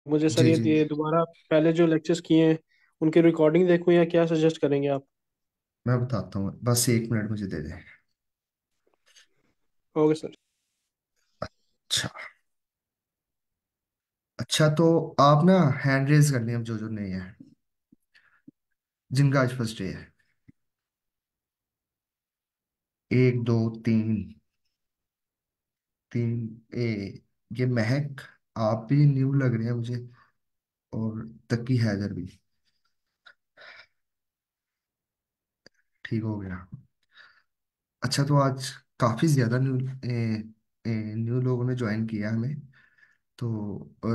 मुझे सर जी जी, ये दोबारा पहले जो लेक्चर्स किए हैं उनकी रिकॉर्डिंग देखूं या क्या सजेस्ट करेंगे आप? मैं बताता हूँ, बस 1 मिनट मुझे दे दें। Okay sir. अच्छा। अच्छा, तो आप ना हैंड रेज कर लें अब, जो जो नहीं है, जिनका आज फर्स्ट डे है। 1 2 3। तीन। ए, ये महक, आप भी न्यू लग रहे हैं मुझे, और तकी हैदर भी। ठीक हो गया। अच्छा, तो आज काफी ज्यादा न्यू लोगों ने ज्वाइन किया हमें। तो और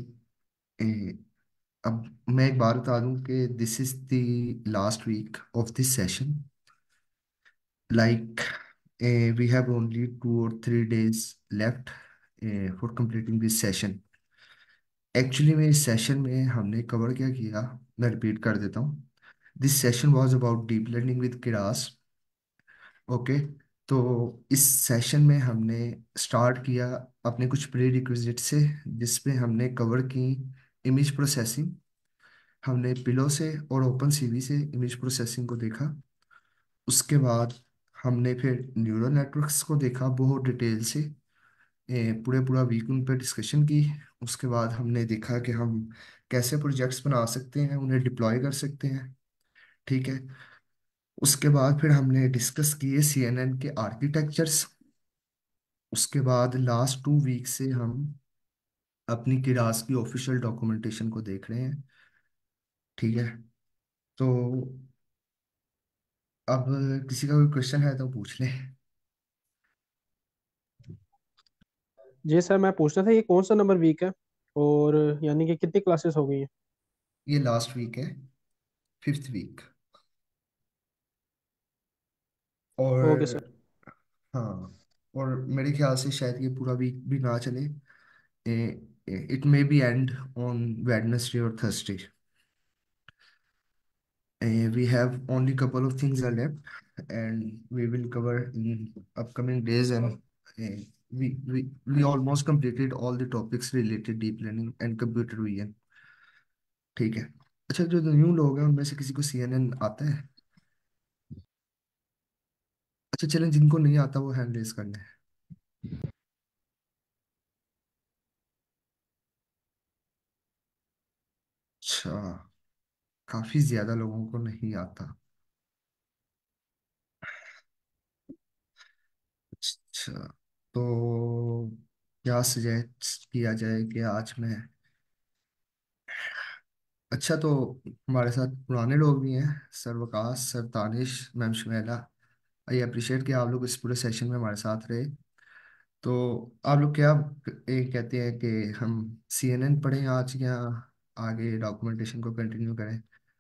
मैं एक बार बता दूं कि this is the last week of this session. Like, we have only 2 or 3 days left for completing this session. Actually में इस सेशन में हमने कवर क्या किया, मैं रिपीट कर देता हूँ। This session was about deep learning with Keras. Okay. तो इस सेशन में हमने स्टार्ट किया अपने कुछ प्री रिक्विजिट से, जिसमें हमने कवर की इमेज प्रोसेसिंग। हमने पिलो से और ओपन सीवी से इमेज प्रोसेसिंग को देखा। उसके बाद हमने फिर न्यूरल नेटवर्क्स को देखा बहुत डिटेल से। पूरे पूरा वीक उन पर डिस्कशन की। उसके बाद हमने देखा कि हम कैसे प्रोजेक्ट्स बना सकते हैं, उन्हें डिप्लॉय कर सकते हैं। ठीक है। उसके बाद फिर हमने डिस्कस किए सीएनएन के आर्किटेक्चर्स। उसके बाद लास्ट 2 वीक से हम अपनी किरास की ऑफिशियल डॉक्यूमेंटेशन को देख रहे हैं। ठीक है। तो अब किसी का कोई क्वेश्चन है तो पूछ ले। जी सर, मैं पूछना था ये कौन सा नंबर वीक है, और यानी कि कितनी क्लासेस हो गई हैं? ये लास्ट वीक है, 5th वीक। Okay sir. और हाँ, और मेरे ख्याल से शायद ये पूरा वीक भी ना चले। It may be end on Wednesday और Thursday. We have only couple of things are left, and we will cover in upcoming days. And we almost completed all the topics related deep learning and computer vision. ठीक है। अच्छा, जो new लोग हैं उनमें से किसी को सीएनएन आता है? अच्छा चलें, जिनको नहीं आता वो हैंड रेस करना है। अच्छा, काफी ज्यादा लोगों को नहीं आता। अच्छा, तो क्या सजेस्ट किया जाए कि आज मैं, अच्छा तो हमारे साथ पुराने लोग भी हैं, sir Waqas, sir Tanish, ma'am Shumaila. I appreciate कि आप लोग इस पूरे सेशन में हमारे साथ रहे। तो आप लोग क्या कहते हैं कि हम सीएनएन पढ़ें आज, या आगे डॉक्यूमेंटेशन को कंटिन्यू करें?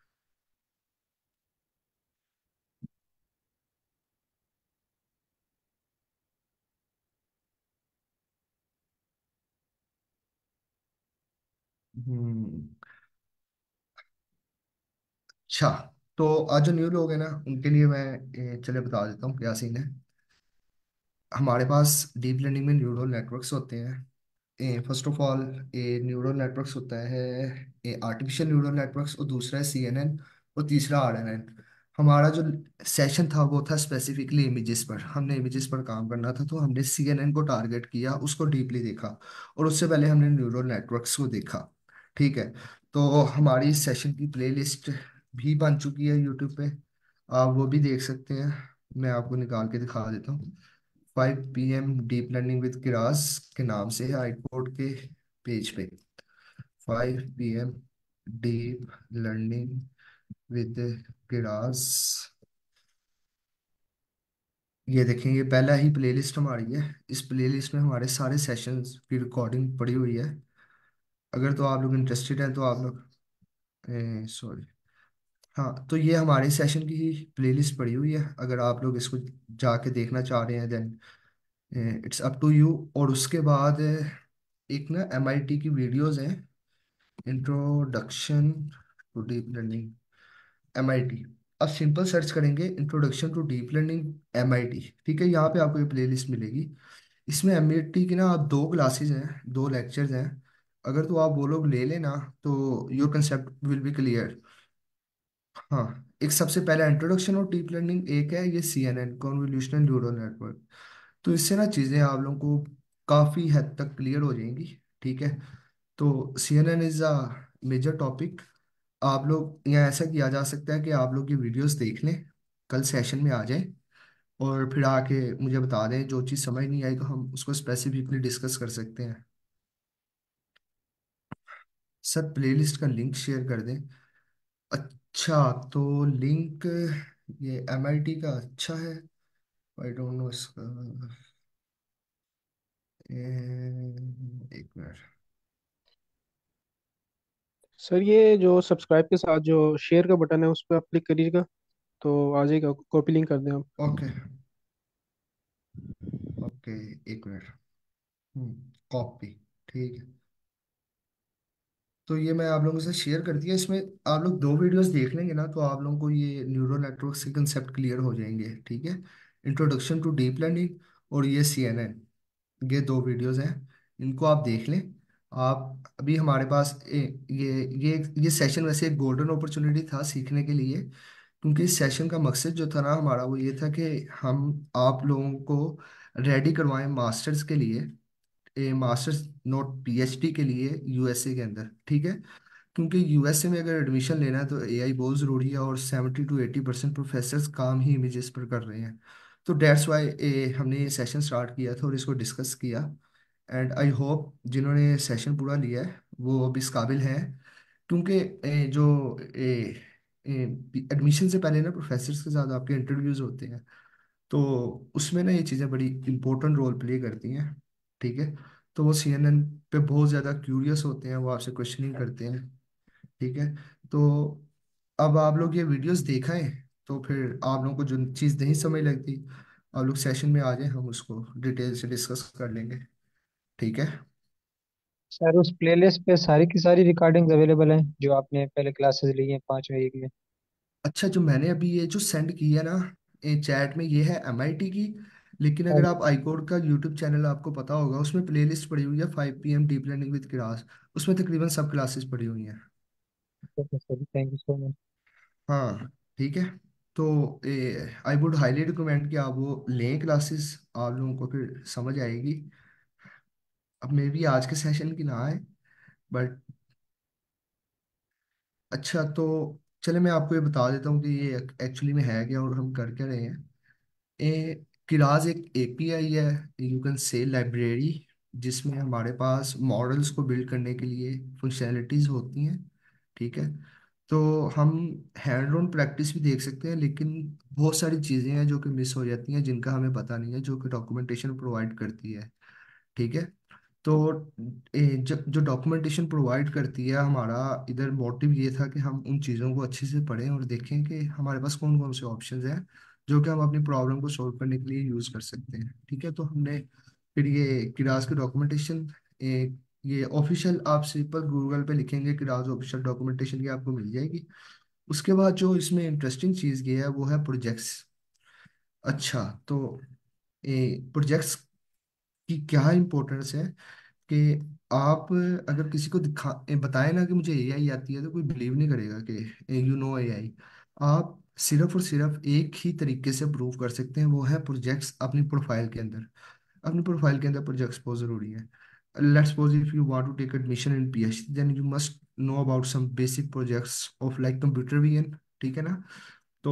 हम्म। अच्छा, तो आज जो न्यू लोग हैं ना उनके लिए मैं चले बता देता हूँ क्या सीन है। हमारे पास डीप लर्निंग में न्यूरल नेटवर्क्स होते हैं। First of all, a neural networks होता है, ए आर्टिफिशियल न्यूरल नेटवर्क्स, और दूसरा है सीएनएन, और तीसरा आरएनएन। हमारा जो सेशन था वो था स्पेसिफिकली इमेजेस पर, हमने इमेजेस पर काम करना था, तो हमने सीएनएन को टारगेट किया, उसको डीपली देखा। और उससे पहले हमने न्यूरल नेटवर्क्स को देखा। ठीक है। तो हमारी इस सेशन की प्लेलिस्ट भी बन चुकी है यूट्यूब पे, आप वो भी देख सकते हैं। मैं आपको निकाल के दिखा देता हूँ। 5 PM deep learning with Keras के नाम से है आईकोड के पेज पे। 5 PM deep learning with Keras. ये देखें, ये पहला ही प्लेलिस्ट हमारी है। इस प्लेलिस्ट में हमारे सारे सेशंस की रिकॉर्डिंग पड़ी हुई है। अगर तो आप लोग इंटरेस्टेड हैं तो आप लोग, सॉरी, हाँ, तो ये हमारे सेशन की ही प्लेलिस्ट पड़ी हुई है। अगर आप लोग इसको जाके देखना चाह रहे हैं, then it's up to you. और उसके बाद एक ना एमआईटी की वीडियोस हैं, introduction to deep learning MIT. आप सिंपल सर्च करेंगे introduction to deep learning MIT, ठीक है, यहाँ पे आपको ये प्लेलिस्ट मिलेगी। इसमें एमआईटी की ना आप 2 क्लासेज हैं, 2 लेक्चर्स हैं। अगर तो आप वो लोग ले लेना तो your concept will be clear. हाँ, एक सबसे पहला इंट्रोडक्शन ऑफ डीप लर्निंग, एक है ये CNN, कॉन्वोल्यूशनल न्यूरल नेटवर्क। तो इससे ना चीज़ें आप लोगों को काफ़ी हद तक क्लियर हो जाएंगी। ठीक है। तो CNN is a major topic. आप लोग यहाँ ऐसा किया जा सकता है कि आप लोग ये वीडियोस देख लें, कल सेशन में आ जाएं, और फिर आके मुझे बता दें। जो चीज़ समझ नहीं आई तो हम उसको स्पेसिफिकली डिस्कस कर सकते हैं। सर प्लेलिस्ट का लिंक शेयर कर दें। अच्छा, तो लिंक ये MIT का अच्छा है। आई डोंट नो इसका। एक मिनट। सर ये जो सब्सक्राइब के साथ जो शेयर का बटन है उस पर आप क्लिक करिएगा, तो आ जाएगा, कॉपी लिंक कर दें आप। ओके। ओके, एक मिनट। कॉपी। ठीक है। तो ये मैं आप लोगों से शेयर कर दिया। इसमें आप लोग दो वीडियोस देख लेंगे ना, तो आप लोगों को ये न्यूरल नेटवर्क्स के कंसेप्ट क्लियर हो जाएंगे। ठीक है। इंट्रोडक्शन टू डीप लर्निंग और ये CNN, ये दो वीडियोस हैं। इनको आप देख लें। आप अभी हमारे पास ये सेशन वैसे एक गोल्डन अपॉर्चुनिटी था सीखने के लिए, क्योंकि इस सेशन का मकसद जो था ना हमारा, वो ये था कि हम आप लोगों को रेडी करवाएं मास्टर्स के लिए, मास्टर्स नोट PhD के लिए USA के अंदर। ठीक है। क्योंकि USA में अगर एडमिशन लेना है तो AI बहुत ज़रूरी है, और 70 to 80% प्रोफेसर्स काम ही इमेजेस पर कर रहे हैं। तो डेट्स वाई हमने ये सेशन स्टार्ट किया था और इसको डिस्कस किया। एंड आई होप जिन्होंने सेशन पूरा लिया है वो अब इस काबिल हैं। क्योंकि जो एडमिशन से पहले ना प्रोफेसर्स के साथ आपके इंटरव्यूज होते हैं, तो उसमें ना ये चीज़ें बड़ी इंपॉर्टेंट रोल प्ले करती हैं। ठीक है। तो वो CNN पे बहुत ज़्यादा क्यूरियस होते हैं, वो आपसे क्वेश्चनिंग करते हैं। ठीक है। तो अब आप लोग ये वीडियोस देखा है, तो फिर आप लोगों को जो चीज़ नहीं समझ लगती, आप लोग सेशन में आ जाए, हम उसको डिटेल से डिस्कस कर लेंगे। ठीक है। सर उस प्लेलिस्ट पे सारी की सारी रिकॉर्डिंग्स अवेलेबल हैं जो आपने पहले क्लासेस ली हैं 5 वीक में। अच्छा, जो मैंने अभी ये जो सेंड किया ना चैट में, ये है MIT की। लेकिन हाँ अगर जी। आप आईकोड का यूट्यूब चैनल आपको पता होगा, उसमें प्लेलिस्ट पड़ी हुई है 5 PM deep learning with class. उसमें तकरीबन सब क्लासेस पड़ी हुई हैं। Okay sir, thank you so much. हाँ। ठीक है। तो आई वुड हाईली रिकमेंड कि आप वो लें क्लासेस, आप लोगों को फिर समझ आएगी। अब मे भी आज के सेशन की ना आए, बट अच्छा, तो चले मैं आपको ये बता देता हूँ कि ये एक्चुअली में है क्या और हम कर क्या रहे हैं। किराज एक API है, यू कैन से लाइब्रेरी, जिसमें हमारे पास मॉडल्स को बिल्ड करने के लिए फंक्शनैलिटीज होती हैं। ठीक है। तो हम हैंड ऑन प्रैक्टिस भी देख सकते हैं, लेकिन बहुत सारी चीज़ें हैं जो कि मिस हो जाती हैं, जिनका हमें पता नहीं है, जो कि डॉक्यूमेंटेशन प्रोवाइड करती है। ठीक है। तो जब जो डॉक्यूमेंटेशन प्रोवाइड करती है, हमारा इधर मोटिव ये था कि हम उन चीज़ों को अच्छे से पढ़ें और देखें कि हमारे पास कौन कौन से ऑप्शंस हैं जो कि हम अपनी प्रॉब्लम को सॉल्व करने के लिए यूज़ कर सकते हैं। ठीक है। तो हमने फिर ये किरास की डॉक्यूमेंटेशन, ये ऑफिशियल आप सिंपल गूगल पे लिखेंगे किरास ऑफिशियल डॉक्यूमेंटेशन की, आपको मिल जाएगी। उसके बाद जो इसमें इंटरेस्टिंग चीज़ ये है वो है प्रोजेक्ट्स। अच्छा, तो प्रोजेक्ट्स की क्या इंपॉर्टेंस है कि आप अगर किसी को बताए ना कि मुझे AI आती है, तो कोई बिलीव नहीं करेगा कि यू नो AI। आप सिर्फ और सिर्फ एक ही तरीके से प्रूव कर सकते हैं, वो है प्रोजेक्ट्स अपनी प्रोफाइल के अंदर। अपनी प्रोफाइल के अंदर प्रोजेक्ट्स बहुत ज़रूरी है। Let's suppose if you want to take admission in PhD, then you must know about some basic projects of like computer vision. ठीक है ना। तो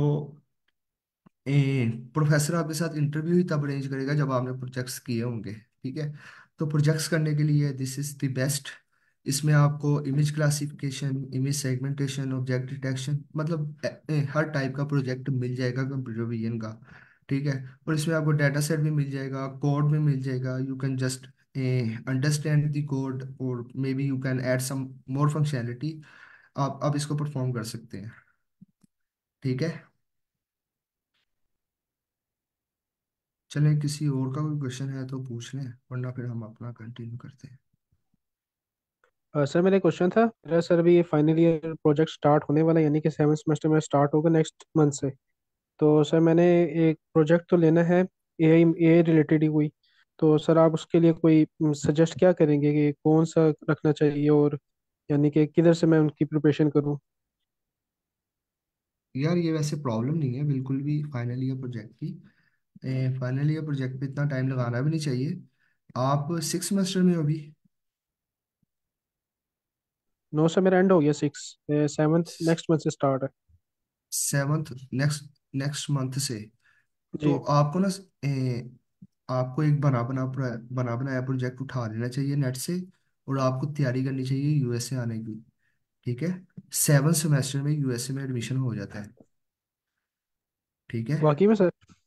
प्रोफेसर आपके साथ इंटरव्यू ही तब अरेंज करेगा जब आपने प्रोजेक्ट्स किए होंगे। ठीक है। तो प्रोजेक्ट्स करने के लिए दिस इज द बेस्ट। इसमें आपको image classification, image segmentation, object detection, मतलब हर टाइप का प्रोजेक्ट मिल जाएगा कंप्यूटर विजन का। ठीक है। और इसमें आपको डाटा सेट भी मिल जाएगा, कोड भी मिल जाएगा। You can just understand the code, और may be you can add some more functionality. आप इसको परफॉर्म कर सकते हैं। ठीक है। चलें, किसी और का कोई क्वेश्चन है तो पूछ लें, वरना फिर हम अपना कंटिन्यू करते हैं। सर मेरा क्वेश्चन था, मेरा सर अभी ये फाइनल ईयर प्रोजेक्ट स्टार्ट होने वाला है, यानी कि 7th सेमेस्टर में स्टार्ट होगा नेक्स्ट मंथ से। तो सर मैंने एक प्रोजेक्ट तो लेना है, ए आई रिलेटेड ही हुई। तो सर आप उसके लिए कोई सजेस्ट क्या करेंगे कि कौन सा रखना चाहिए, और यानी कि किधर से मैं उनकी प्रिपरेशन करूँ? यार ये वैसे प्रॉब्लम नहीं है बिल्कुल भी फाइनल ईयर प्रोजेक्ट की। फाइनल ईयर प्रोजेक्ट पे इतना टाइम लगाना भी नहीं चाहिए। आप 6 सेमेस्टर में हो अभी? नो सर, मेरा एंड हो गया 6, 7th नेक्स्ट मंथ से स्टार्ट है। 7th नेक्स्ट नेक्स्ट मंथ से। तो जी। आपको ना आपको एक बना बनाया प्रोजेक्ट उठा लेना चाहिए नेट से। और आपको तैयारी करनी चाहिए यूएसए आने की। ठीक है। 7 सेमेस्टर में यूएसए में एडमिशन हो जाता है। ठीक है। वाकई में सर?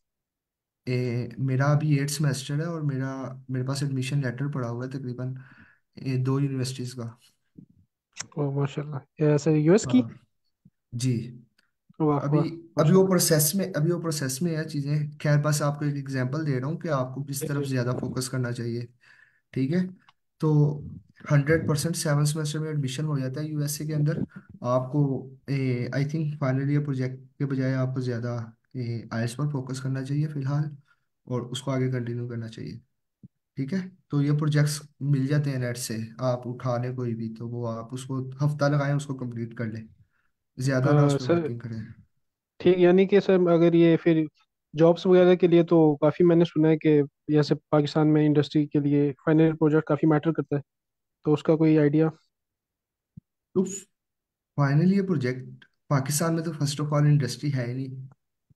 मेरा अभी 8 सेमेस्टर है और मेरे पास एडमिशन लेटर पड़ा हुआ है तकरीबन 2 यूनिवर्सिटीज़ का। ओह माशाल्लाह, सर यूएस की? हाँ जी। वाह अभी वाह। माशाल्लाह। अभी वो प्रोसेस में है चीज़ें। खैर बस आपको एक एग्जांपल दे रहा हूँ कि आपको किस जी तरफ जी। ज़्यादा फोकस करना चाहिए। ठीक है। तो 100% 7 सेमेस्टर में एडमिशन हो जाता है यूएसए के अंदर। आपको I think final year project के बजाय आपको ज़्यादा आईएलटीएस पर फोकस करना चाहिए फिलहाल। और उसको आगे कंटिन्यू करना चाहिए। ठीक है। तो ये प्रोजेक्ट्स मिल जाते हैं नेट से। आप उठा लें कोई भी तो वो आप उसको हफ्ता लगाएं उसको कंप्लीट कर लें। ज़्यादा ना उस पर सर वर्किंग करें। ठीक, यानी कि सर अगर ये फिर जॉब्स वगैरह के लिए तो काफ़ी मैंने सुना है कि जैसे पाकिस्तान में इंडस्ट्री के लिए फाइनल प्रोजेक्ट काफ़ी मैटर करता है, तो उसका कोई आइडिया? तो फाइनल ये प्रोजेक्ट पाकिस्तान में तो फर्स्ट ऑफ ऑल इंडस्ट्री है ही नहीं।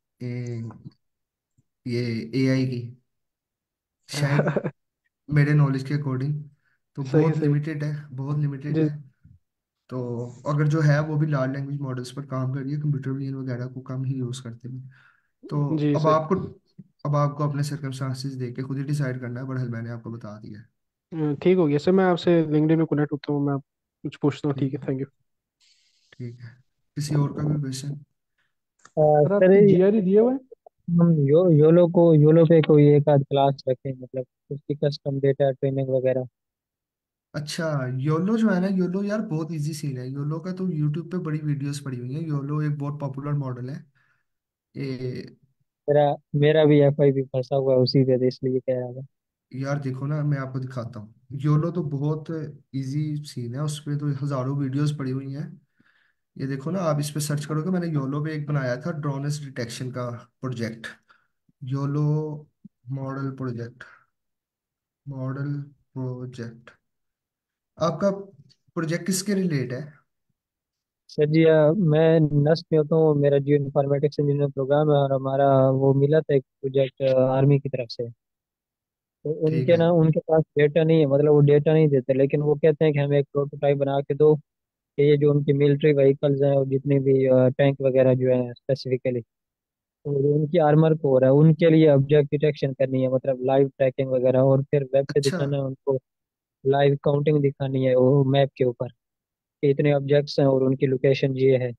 ये एआई की शायद मेरे नॉलेज के अकॉर्डिंग तो सही बहुत सही। लिमिटेड है। बहुत लिमिटेड जी है। तो अगर जो है वो भी लार्ज लैंग्वेज मॉडल्स पर काम कर रही है। कंप्यूटर विजन वगैरह को कम ही यूज़ करते हैं। तो जी अब सही। आपको अब आपको अपने सर्कमस्टांसिस देख के खुद ही डिसाइड करना है। बट मैंने आपको बता दिया है। ठीक हो गया सर, मैं आपसे लिंक्डइन में कनेक्ट होता हूँ, मैं कुछ पूछता हूँ। ठीक ठीक है, है। Thank you. ठीक है। किसी और का भी क्वेश्चन? सर सर आपकी जीआरई दिए हुए हैं? हम योलो पे कोई एक आध क्लास रखें, मतलब उसकी कस्टम डेटा ट्रेनिंग वगैरह। अच्छा। योलो जो है ना, योलो यार बहुत इजी सीन है। योलो का तो यूट्यूब पे बड़ी वीडियोस पड़ी हुई हैं। योलो एक बहुत पॉपुलर मॉडल है। ये मेरा मेरा भी एफआई भी फंसा हुआ है उसी पे, तो इसलिए कह रहा था। यार देखो ना मैं आपको दिखाता हूँ। योलो तो बहुत इजी सीन है। उस पे तो हजारों वीडियोस पड़ी हुई हैं। ये देखो ना आप इस पे सर्च करोगे। मैंने योलो पे एक बनाया था ड्रोनेस डिटेक्शन का project. YOLO model project model project. आपका प्रोजेक्ट किसके रिलेट है? सर जी, मैं नस्ट में होता हूँ, मेरा जियो इन्फॉर्मेटिक्स इंजीनियरिंग प्रोग्राम है, और हमारा वो मिला था एक प्रोजेक्ट आर्मी की तरफ से। तो ठीक उनके है। ना उनके पास डेटा नहीं है, मतलब वो डेटा नहीं देते, लेकिन वो कहते हैं कि हमें एक प्रोटोटाइप बना के दो कि ये जो उनकी मिलिट्री व्हीकल्स हैं और जितने भी टैंक वगैरह जो है स्पेसिफिकली, तो जो उनकी आर्मर कोर है उनके लिए ऑब्जेक्ट डिटेक्शन करनी है, मतलब लाइव ट्रैकिंग वगैरह, और फिर वेब पे अच्छा। दिखाना है उनको। लाइव काउंटिंग दिखानी है वो मैप के ऊपर कि इतने ऑब्जेक्ट्स हैं और उनकी लोकेशन ये है।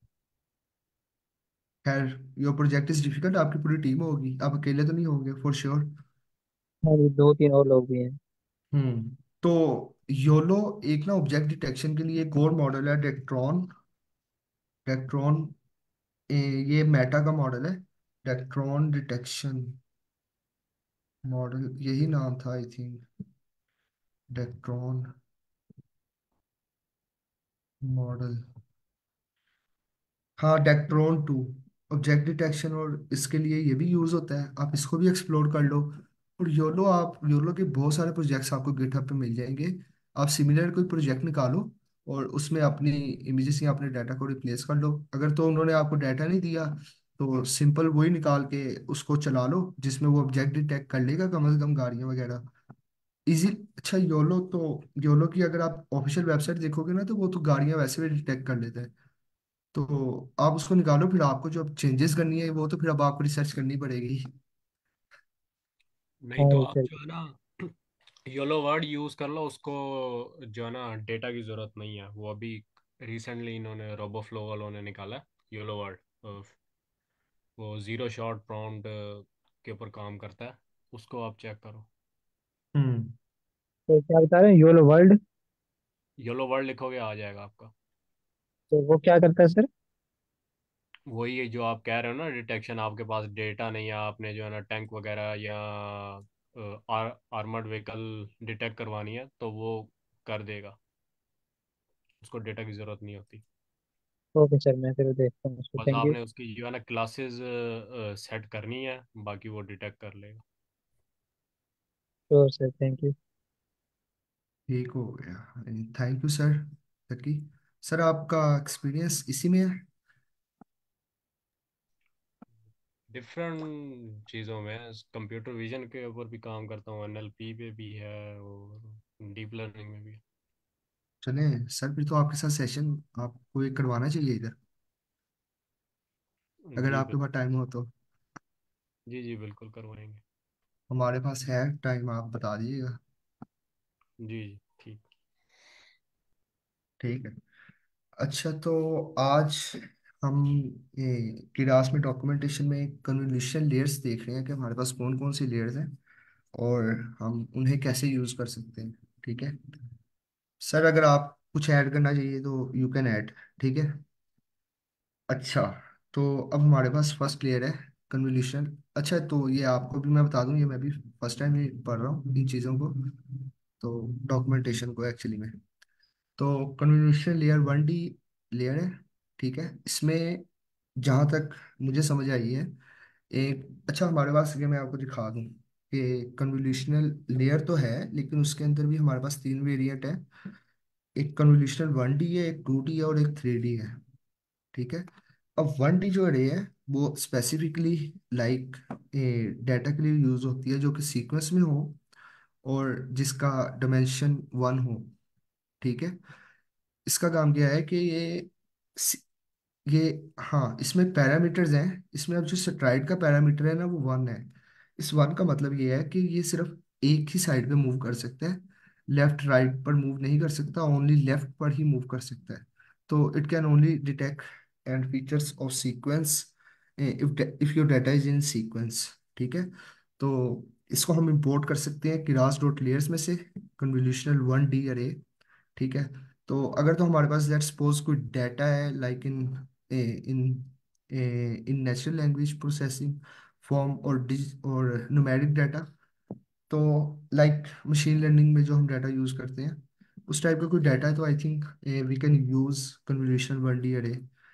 खैर योर प्रोजेक्ट इज डिफिकल्ट। आपकी पूरी टीम होगी। आप अकेले तो नहीं होंगे फॉर श्योर। हाँ जी, दो तीन और लोग भी हैं। तो योलो एक ना ऑब्जेक्ट डिटेक्शन के लिए एक और मॉडल है डेक्ट्रॉन। डेक्ट्रॉन ये मेटा का मॉडल है। डेक्ट्रॉन डिटेक्शन मॉडल यही नाम था आई थिंक। डेक्ट्रॉन मॉडल। हाँ डेक्ट्रॉन 2 ऑब्जेक्ट डिटेक्शन। और इसके लिए ये भी यूज होता है। आप इसको भी एक्सप्लोर कर लो। और योलो के बहुत सारे प्रोजेक्ट्स आपको गिटहब पे मिल जाएंगे। आप सिमिलर कोई प्रोजेक्ट निकालो और उसमें अपनी इमेजेस या अपने डाटा को रिप्लेस कर लो। अगर तो उन्होंने आपको डाटा नहीं दिया तो सिंपल वही निकाल के उसको चला लो जिसमें वो ऑब्जेक्ट डिटेक्ट कर लेगा कम से कम गाड़ियाँ वगैरह इजी। अच्छा योलो की अगर आप ऑफिशियल वेबसाइट देखोगे ना तो वो तो गाड़ियाँ वैसे भी डिटेक्ट कर लेते हैं। तो आप उसको निकालो। फिर आपको जो चेंजेस करनी है वो तो फिर अब आपको रिसर्च करनी पड़ेगी। नहीं तो हाँ आप सर। जो है ना योलो वर्ड यूज कर लो उसको। जो है ना डेटा की जरूरत नहीं है। वो अभी रिसेंटली इन्होंने रोबोफ्लो वालों ने निकाला है योलो वर्ड। वो जीरो शॉट प्रॉम्प्ट के ऊपर काम करता है। उसको आप चेक करो। हम्म। तो क्या बता रहे हैं, योलो वर्ल्ड? योलो वर्ड लिखोगे आ जाएगा आपका। तो वो क्या करता है सर? वही है जो आप कह रहे हो ना डिटेक्शन। आपके पास डेटा नहीं है, आपने जो है ना टैंक वगैरह या आर्मर्ड व्हीकल डिटेक्ट करवानी है तो वो कर देगा, उसको डेटा की ज़रूरत नहीं होती। ओके सर, मैं फिर देखता हूँ उसको। बस थैंक यू। आपने उसकी जो है ना क्लासेस सेट करनी है, बाकी वो डिटेक्ट कर लेगा। Sure sir, thank you. ठीक हो गया। Thank you sir. Taqi sir, आपका एक्सपीरियंस इसी में है? डिफरेंट चीज़ों में कंप्यूटर विजन के ऊपर भी काम करता हूँ, एनएलपी पे भी है और डीप लर्निंग में भी है। चले सर, फिर तो आपके साथ सेशन आपको एक करवाना चाहिए इधर, अगर जी आपके पास बिल्कुल। टाइम हो तो। जी जी बिल्कुल करवाएंगे। हमारे पास है टाइम, आप बता दीजिएगा। जी जी ठीक। ठीक है। अच्छा, तो आज हम ये क्लास में डॉक्यूमेंटेशन में कन्वोल्यूशन लेयर्स देख रहे हैं कि हमारे पास कौन कौन सी लेयर्स हैं और हम उन्हें कैसे यूज कर सकते हैं। ठीक है सर, अगर आप कुछ ऐड करना चाहिए तो यू कैन ऐड। ठीक है। अच्छा, तो अब हमारे पास फर्स्ट लेयर है कन्वोल्यूशन। अच्छा, तो ये आपको भी मैं बता दूं, ये मैं भी फर्स्ट टाइम ही पढ़ रहा हूँ इन चीज़ों को, तो डॉक्यूमेंटेशन को एक्चुअली में। तो कन्वोल्यूशन लेयर 1D लेयर है। ठीक है। इसमें जहाँ तक मुझे समझ आई है, एक अच्छा हमारे पास, ये मैं आपको दिखा दूँ कि कन्वोल्यूशनल लेयर तो है, लेकिन उसके अंदर भी हमारे पास तीन वेरिएंट है। एक कन्वोल्यूशनल 1D है, एक 2D है और एक 3D है। ठीक है। अब 1D जो अरे है वो स्पेसिफिकली लाइक डाटा के लिए यूज होती है, जो कि सीक्वेंस में हो और जिसका डायमेंशन 1 हो। ठीक है। इसका काम क्या है कि ये हाँ, इसमें पैरामीटर्स हैं। इसमें अब जो स्ट्राइड का पैरामीटर है ना, वो 1 है। इस 1 का मतलब ये है कि ये सिर्फ एक ही साइड पे मूव कर सकता है, लेफ्ट राइट पर मूव नहीं कर सकता, ओनली लेफ्ट पर ही मूव कर सकता है। तो it can only detect and features of sequence if your data is in sequence. ठीक है। तो इसको हम इंपोर्ट कर सकते हैं किरास डॉट लेयर्स में से, कन्वोल्यूशनल 1D अरे। ठीक है। तो अगर तो हमारे पास लेट्स सपोज कोई डाटा है like in in in natural language processing form और डिज और न्यूमेरिक डाटा, तो लाइक मशीन लर्निंग में जो हम डाटा यूज करते हैं उस टाइप का कोई डाटा है, तो I think we can use convolutional 1D अरे।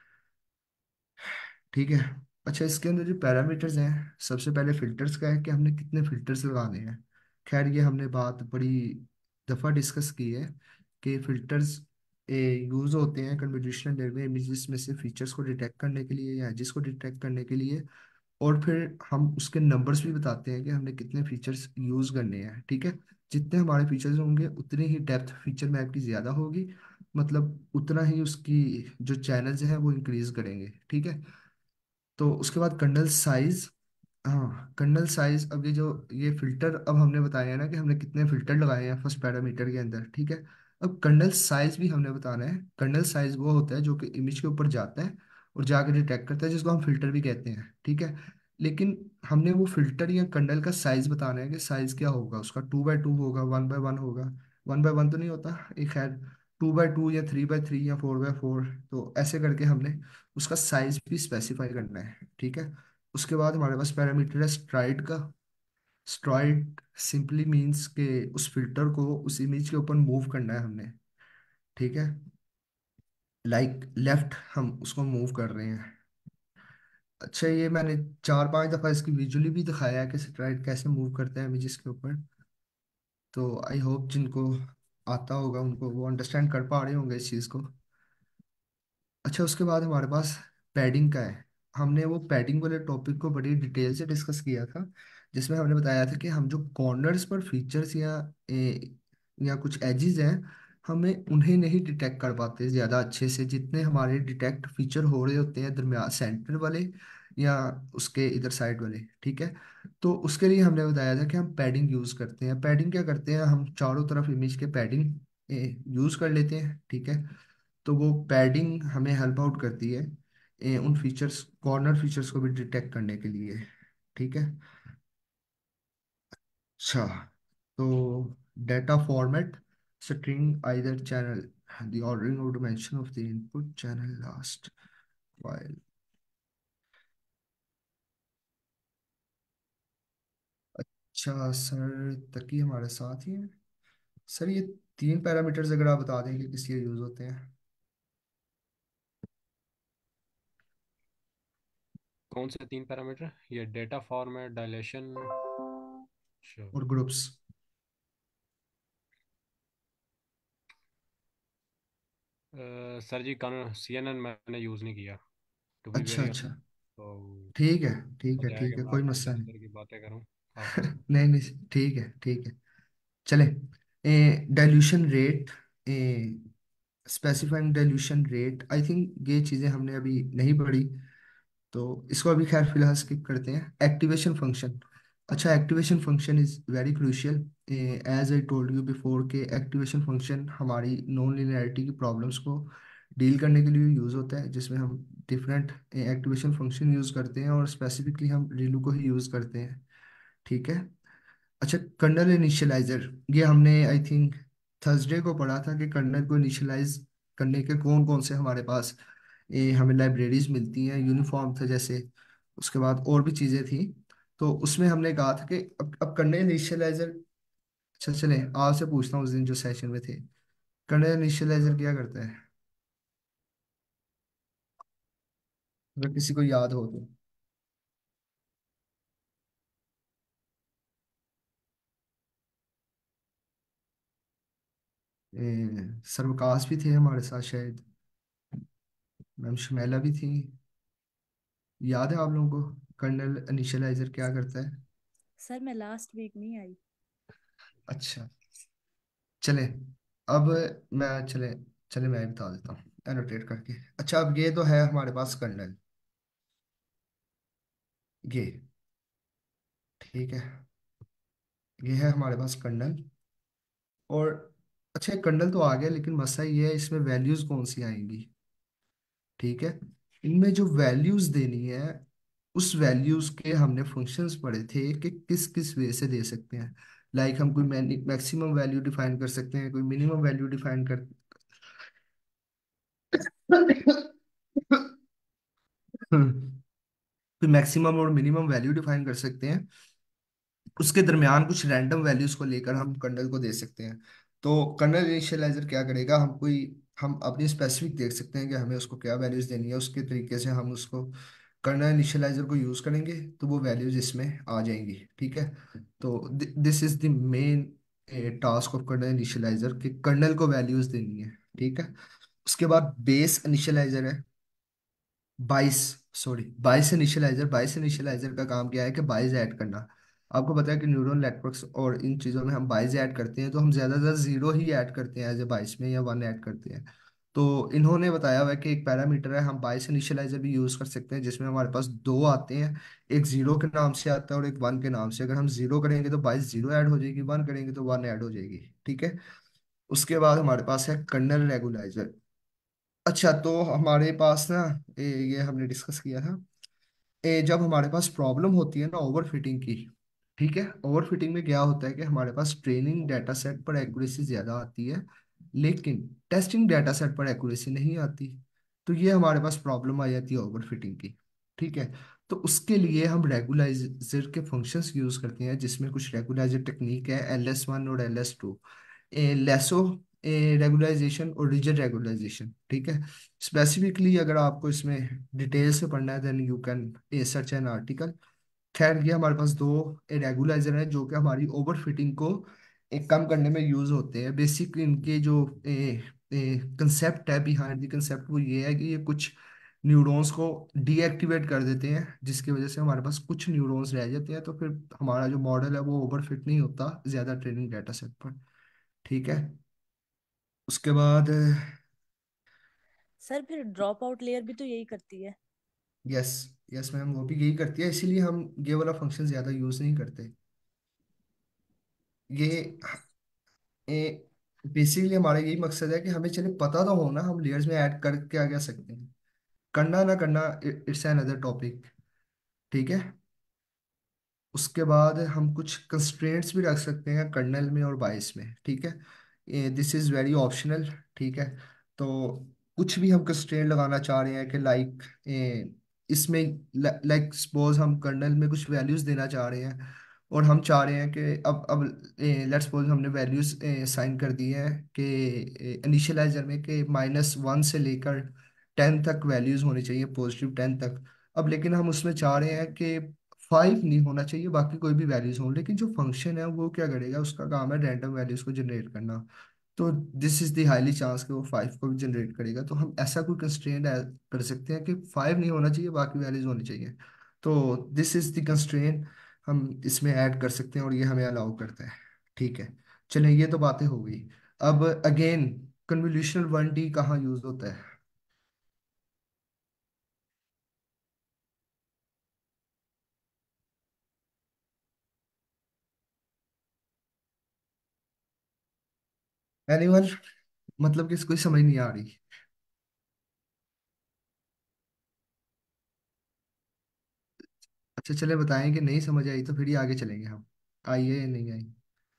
ठीक है। अच्छा, इसके अंदर जो पैरामीटर्स हैं, सबसे पहले फिल्टर्स का है कि हमने कितने फिल्टर्स लगाने हैं। खैर, ये हमने बात बड़ी दफ़ा डिस्कस की है कि फिल्टर्स यूज होते हैं कन्वोल्यूशनल लेयर में इमेजेस में से फीचर्स को डिटेक्ट करने के लिए या एजेस को डिटेक्ट करने के लिए, और फिर हम उसके नंबर्स भी बताते हैं कि हमने कितने फीचर्स यूज करने हैं। ठीक है। जितने हमारे फीचर्स होंगे उतनी ही डेप्थ फीचर मैप की ज़्यादा होगी, मतलब उतना ही उसकी जो चैनल्स हैं वो इंक्रीज करेंगे। ठीक है। तो उसके बाद कर्नल साइज। हाँ, कर्नल साइज। अब ये फिल्टर अब हमने बताया है ना कि हमने कितने फिल्टर लगाए हैं फर्स्ट पैरामीटर के अंदर। ठीक है। अब कर्नल साइज भी हमने बताना है। कर्नल साइज वो होता है जो कि इमेज के ऊपर जाता है और जाकर डिटेक्ट करता है, जिसको हम फिल्टर भी कहते हैं। ठीक है। लेकिन हमने वो फिल्टर या कर्नल का साइज बताना है कि साइज क्या होगा उसका, 2x2 होगा, 1x1 होगा। 1x1 तो नहीं होता, एक खैर 2x2 या 3x3 या 4x4, तो ऐसे करके हमने उसका साइज भी स्पेसिफाई करना है। ठीक है। उसके बाद हमारे पास पैरामीटर है स्ट्राइड का। स्ट्राइड सिंपली मींस के उस फिल्टर को उस इमेज के ऊपर मूव करना है हमने। ठीक है। लाइक लेफ्ट हम उसको मूव कर रहे हैं। अच्छा, ये मैंने 4-5 दफा इसकी विजुअली भी दिखाया है कि स्ट्राइड कैसे मूव करता है इमेजेस के ऊपर। तो आई होप जिनको आता होगा उनको वो अंडरस्टैंड कर पा रहे होंगे इस चीज़ को। अच्छा, उसके बाद हमारे पास पैडिंग का है। हमने वो पैडिंग वाले टॉपिक को बड़ी डिटेल से डिस्कस किया था, जिसमें हमने बताया था कि हम जो कॉर्नर्स पर फीचर्स या कुछ एजेस हैं, हमें उन्हें नहीं डिटेक्ट कर पाते ज़्यादा अच्छे से, जितने हमारे डिटेक्ट फीचर हो रहे होते हैं दरमियान सेंटर वाले या उसके इधर साइड वाले। ठीक है। तो उसके लिए हमने बताया था कि हम पैडिंग यूज़ करते हैं। पैडिंग क्या करते हैं, हम चारों तरफ इमेज के पैडिंग यूज़ कर लेते हैं। ठीक है। तो वो पैडिंग हमें हेल्प आउट करती है उन फीचर्स, कॉर्नर फीचर्स को भी डिटेक्ट करने के लिए। ठीक है। अच्छा, तो data format string either channel, the ordering of dimension of the input channel last while। अच्छा सर, तकी हमारे साथ ही है। सर ये तीन पैरामीटर्स अगर आप बता देंगे किस लिए यूज होते हैं। कौन से 3 पैरामीटर? ये डेटा फॉर्मेट, डायलेशन। श्योर। और ग्रुप्स। सर जी, CNN मैंने यूज़ नहीं किया, टू बी अच्छा वेरी अच्छा। ऑनेस्ट। तो ठीक है ठीक हो है जाए कि ठीक है, मैं कोई मसला नहीं। कंप्यूटर की बातें करूं फालतू। नहीं नहीं, ठीक है ठीक है। चले, dilution rate, specifying dilution rate, I think ये चीज़ें हमने अभी नहीं पढ़ी, तो इसको अभी खैर फिलहाल स्किप करते हैं। Activation function. अच्छा, activation function is very crucial. As I told you before के एक्टिवेशन फंक्शन हमारी नॉन लिनियरिटी की प्रॉब्लम्स को डील करने के लिए यूज़ होता है, जिसमें हम डिफरेंट एक्टिवेशन फंक्शन यूज़ करते हैं और स्पेसिफिकली हम रिलू को ही यूज़ करते हैं। ठीक है। अच्छा, कर्नल इनिशियलाइजर, ये हमने आई थिंक थर्सडे को पढ़ा था कि कर्नल को इनिशियलाइज करने के कौन कौन से हमारे पास ये हमें लाइब्रेरीज मिलती हैं, यूनिफॉर्म था जैसे, उसके बाद और भी चीज़ें थी। तो उसमें हमने कहा था कि अब कर्नल इनिशियलाइजर। अच्छा चले, आपसे पूछता हूँ उस दिन जो सेशन में थे, कर्नल इनिशियलाइजर क्या करता है, अगर किसी को याद हो तो। सर्वकाश भी थे हमारे साथ शायद, मैम शमैला भी थी। याद है आप लोगों को कर्नल इनिशियलाइजर क्या करता है? सर मैं लास्ट वीक नहीं आई। अच्छा चले, अब मैं चले चले मैं बता देता हूँ एनोटेट करके। अच्छा, अब ये तो है हमारे पास कर्नल, ये ठीक है, ये है हमारे पास कर्नल। और अच्छा, कर्नल तो आ गया, लेकिन मसला ये है इसमें वैल्यूज कौन सी आएंगी। ठीक है, इनमें जो वैल्यूज देनी है, उस वैल्यूज के हमने फंक्शंस पढ़े थे कि किस किस वे से दे सकते हैं। लाइक हम कोई मैक्सिमम वैल्यू डिफाइन कर सकते हैं, कोई मिनिमम वैल्यू डिफाइन कर कोई मैक्सिमम और मिनिमम वैल्यू डिफाइन कर सकते हैं, उसके दरमियान कुछ रैंडम वैल्यूज को लेकर हम कर्नल को दे सकते हैं। तो कर्नल इनिशियलाइजर क्या करेगा, हम अपनी स्पेसिफिक देख सकते हैं कि हमें उसको क्या वैल्यूज देनी है, उसके तरीके से हम उसको कर्नल इनिशियलाइजर को यूज करेंगे, तो वो वैल्यूज इसमें आ जाएंगी। ठीक है। तो this is the main task of kernel initializer, कि कर्नल को वैल्यूज देनी है। ठीक है। उसके बाद बेस इनिशियलाइजर है, बाइस सॉरी बाइस इनिशियलाइजर का काम क्या है कि बाइस ऐड करना। आपको पता है कि न्यूरल नेटवर्क्स और इन चीज़ों में हम बाइस ऐड करते हैं, तो हम ज़्यादातर जीरो ही ऐड करते हैं एज ए बाइस में, या वन ऐड करते हैं। तो इन्होंने बताया हुआ है कि एक पैरामीटर है, हम बाइस इनिशियलाइजर भी यूज़ कर सकते हैं, जिसमें हमारे पास दो आते हैं, एक जीरो के नाम से आता है और एक वन के नाम से। अगर हम जीरो करेंगे तो बाइस जीरो ऐड हो जाएगी, वन करेंगे तो वन ऐड हो जाएगी। ठीक है। उसके बाद हमारे पास है कर्नल रेगुलाइजर। अच्छा, तो हमारे पास ना, ये हमने डिस्कस किया था, जब हमारे पास प्रॉब्लम होती है ना ओवरफिटिंग की। ठीक है, ओवरफिटिंग में क्या होता है कि हमारे पास ट्रेनिंग डाटा सेट पर एक्यूरेसी ज़्यादा आती है, लेकिन टेस्टिंग डाटा सेट पर एक्यूरेसी नहीं आती। तो ये हमारे पास प्रॉब्लम आ जाती है ओवरफिटिंग की। ठीक है। तो उसके लिए हम रेगुलाइजर के फंक्शंस यूज़ करते हैं, जिसमें कुछ रेगुलाइजर टेक्निक है, LS1 और LS2, लेसो रेगुलाइजेशन और रिजिड रेगुलाइजेशन। ठीक है। स्पेसिफिकली अगर आपको इसमें डिटेल से पढ़ना है, then you can search an article. खैर, ये हमारे पास दो रेगुलाइजर हैं जो कि हमारी ओवर फिटिंग को कम करने में यूज होते हैं। बेसिक इनके जो कंसेप्ट है, बिहाइंड द कंसेप्ट, वो ये है कि ये कुछ न्यूरॉन्स को डीएक्टिवेट कर देते हैं, जिसकी वजह से हमारे पास कुछ न्यूरॉन्स रह जाते हैं, तो फिर हमारा जो मॉडल है वो ओवर फिट नहीं होता ज्यादा ट्रेनिंग डाटा सेट पर। ठीक है। उसके बाद सर फिर ड्रॉप आउट लेयर भी तो यही करती है। यस, यस मैम, वो भी यही करती है, इसीलिए हम ये वाला फंक्शन ज्यादा यूज नहीं करते। ये बेसिकली हमारा यही मकसद है कि हमें चले पता तो हो ना हम लेयर्स में ऐड कर क्या क्या सकते हैं, करना ना करना इट्स एन अदर टॉपिक। ठीक है। उसके बाद हम कुछ कंस्ट्रेंट्स भी रख सकते हैं कर्नल में और बाइस में। ठीक है, दिस इज़ वेरी ऑप्शनल। ठीक है। तो कुछ भी हम कंस्ट्रेंट लगाना चाह रहे हैं कि इसमें लाइक सपोज हम कर्नल में कुछ वैल्यूज देना चाह रहे हैं, और हम चाह रहे हैं कि अब लेट्स सपोज हमने वैल्यूज साइन कर दी है कि इनिशियलाइजर में कि -1 से लेकर 10 तक वैल्यूज होनी चाहिए, +10 तक। अब लेकिन हम उसमें चाह रहे हैं कि 5 नहीं होना चाहिए, बाकी कोई भी वैल्यूज हो, लेकिन जो फंक्शन है वो क्या करेगा, उसका काम है रैंडम वैल्यूज को जनरेट करना। तो this is the highly chance कि वो 5 को भी जनरेट करेगा। तो हम ऐसा कोई कंस्ट्रेंट कर सकते हैं कि 5 नहीं होना चाहिए, बाकी वैल्यूज होनी चाहिए। तो दिस इज द कंस्ट्रेंट हम इसमें ऐड कर सकते हैं और ये हमें अलाउ करता है। ठीक है, चलिए ये तो बातें हो गई। अब अगेन, कन्वोल्यूशनल 1D कहाँ यूज होता है? एनीवन? मतलब कि इसको कोई समझ नहीं आ रही? अच्छा चले, बताएं कि नहीं समझ आई तो फिर ही आगे चलेंगे हम। आई है या नहीं आई?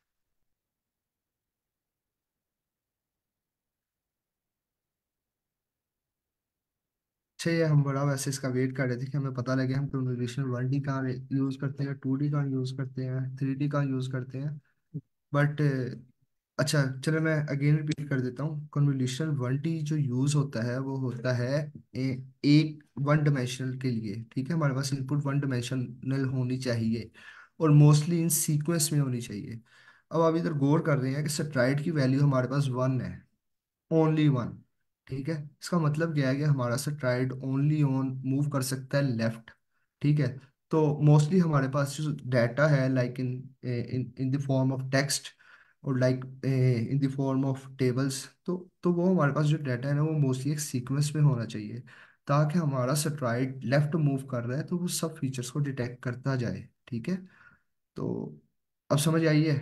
अच्छा, ये हम बड़ा वैसे इसका वेट कर रहे थे कि हमें पता लगे हम कन्वोल्यूशनल 1D कहाँ यूज करते हैं, 2D कहाँ यूज करते हैं, 3D कहाँ यूज करते हैं। बट अच्छा चलो, मैं अगेन रिपीट कर देता हूँ। कन्वोल्यूशनल 1D जो यूज होता है वो होता है एक वन डायमेंशनल के लिए। ठीक है, हमारे पास इनपुट वन डायमेंशनल होनी चाहिए और मोस्टली इन सीक्वेंस में होनी चाहिए। अब आप इधर गौर कर रहे हैं कि सेट्राइड की वैल्यू हमारे पास 1 है, ओनली 1। ठीक है, इसका मतलब क्या है कि हमारा सेट्राइड ओनली ऑन मूव कर सकता है लेफ्ट। ठीक है, तो मोस्टली हमारे पास जो डाटा है, like in in in the form of text और like in the form of tables, तो वो हमारे पास जो डाटा है ना, वो मोस्टली एक सीक्वेंस में होना चाहिए, ताकि हमारा सेट्राइड लेफ्ट मूव कर रहा है तो वो सब फीचर्स को डिटेक्ट करता जाए। ठीक है, तो अब समझ आई है?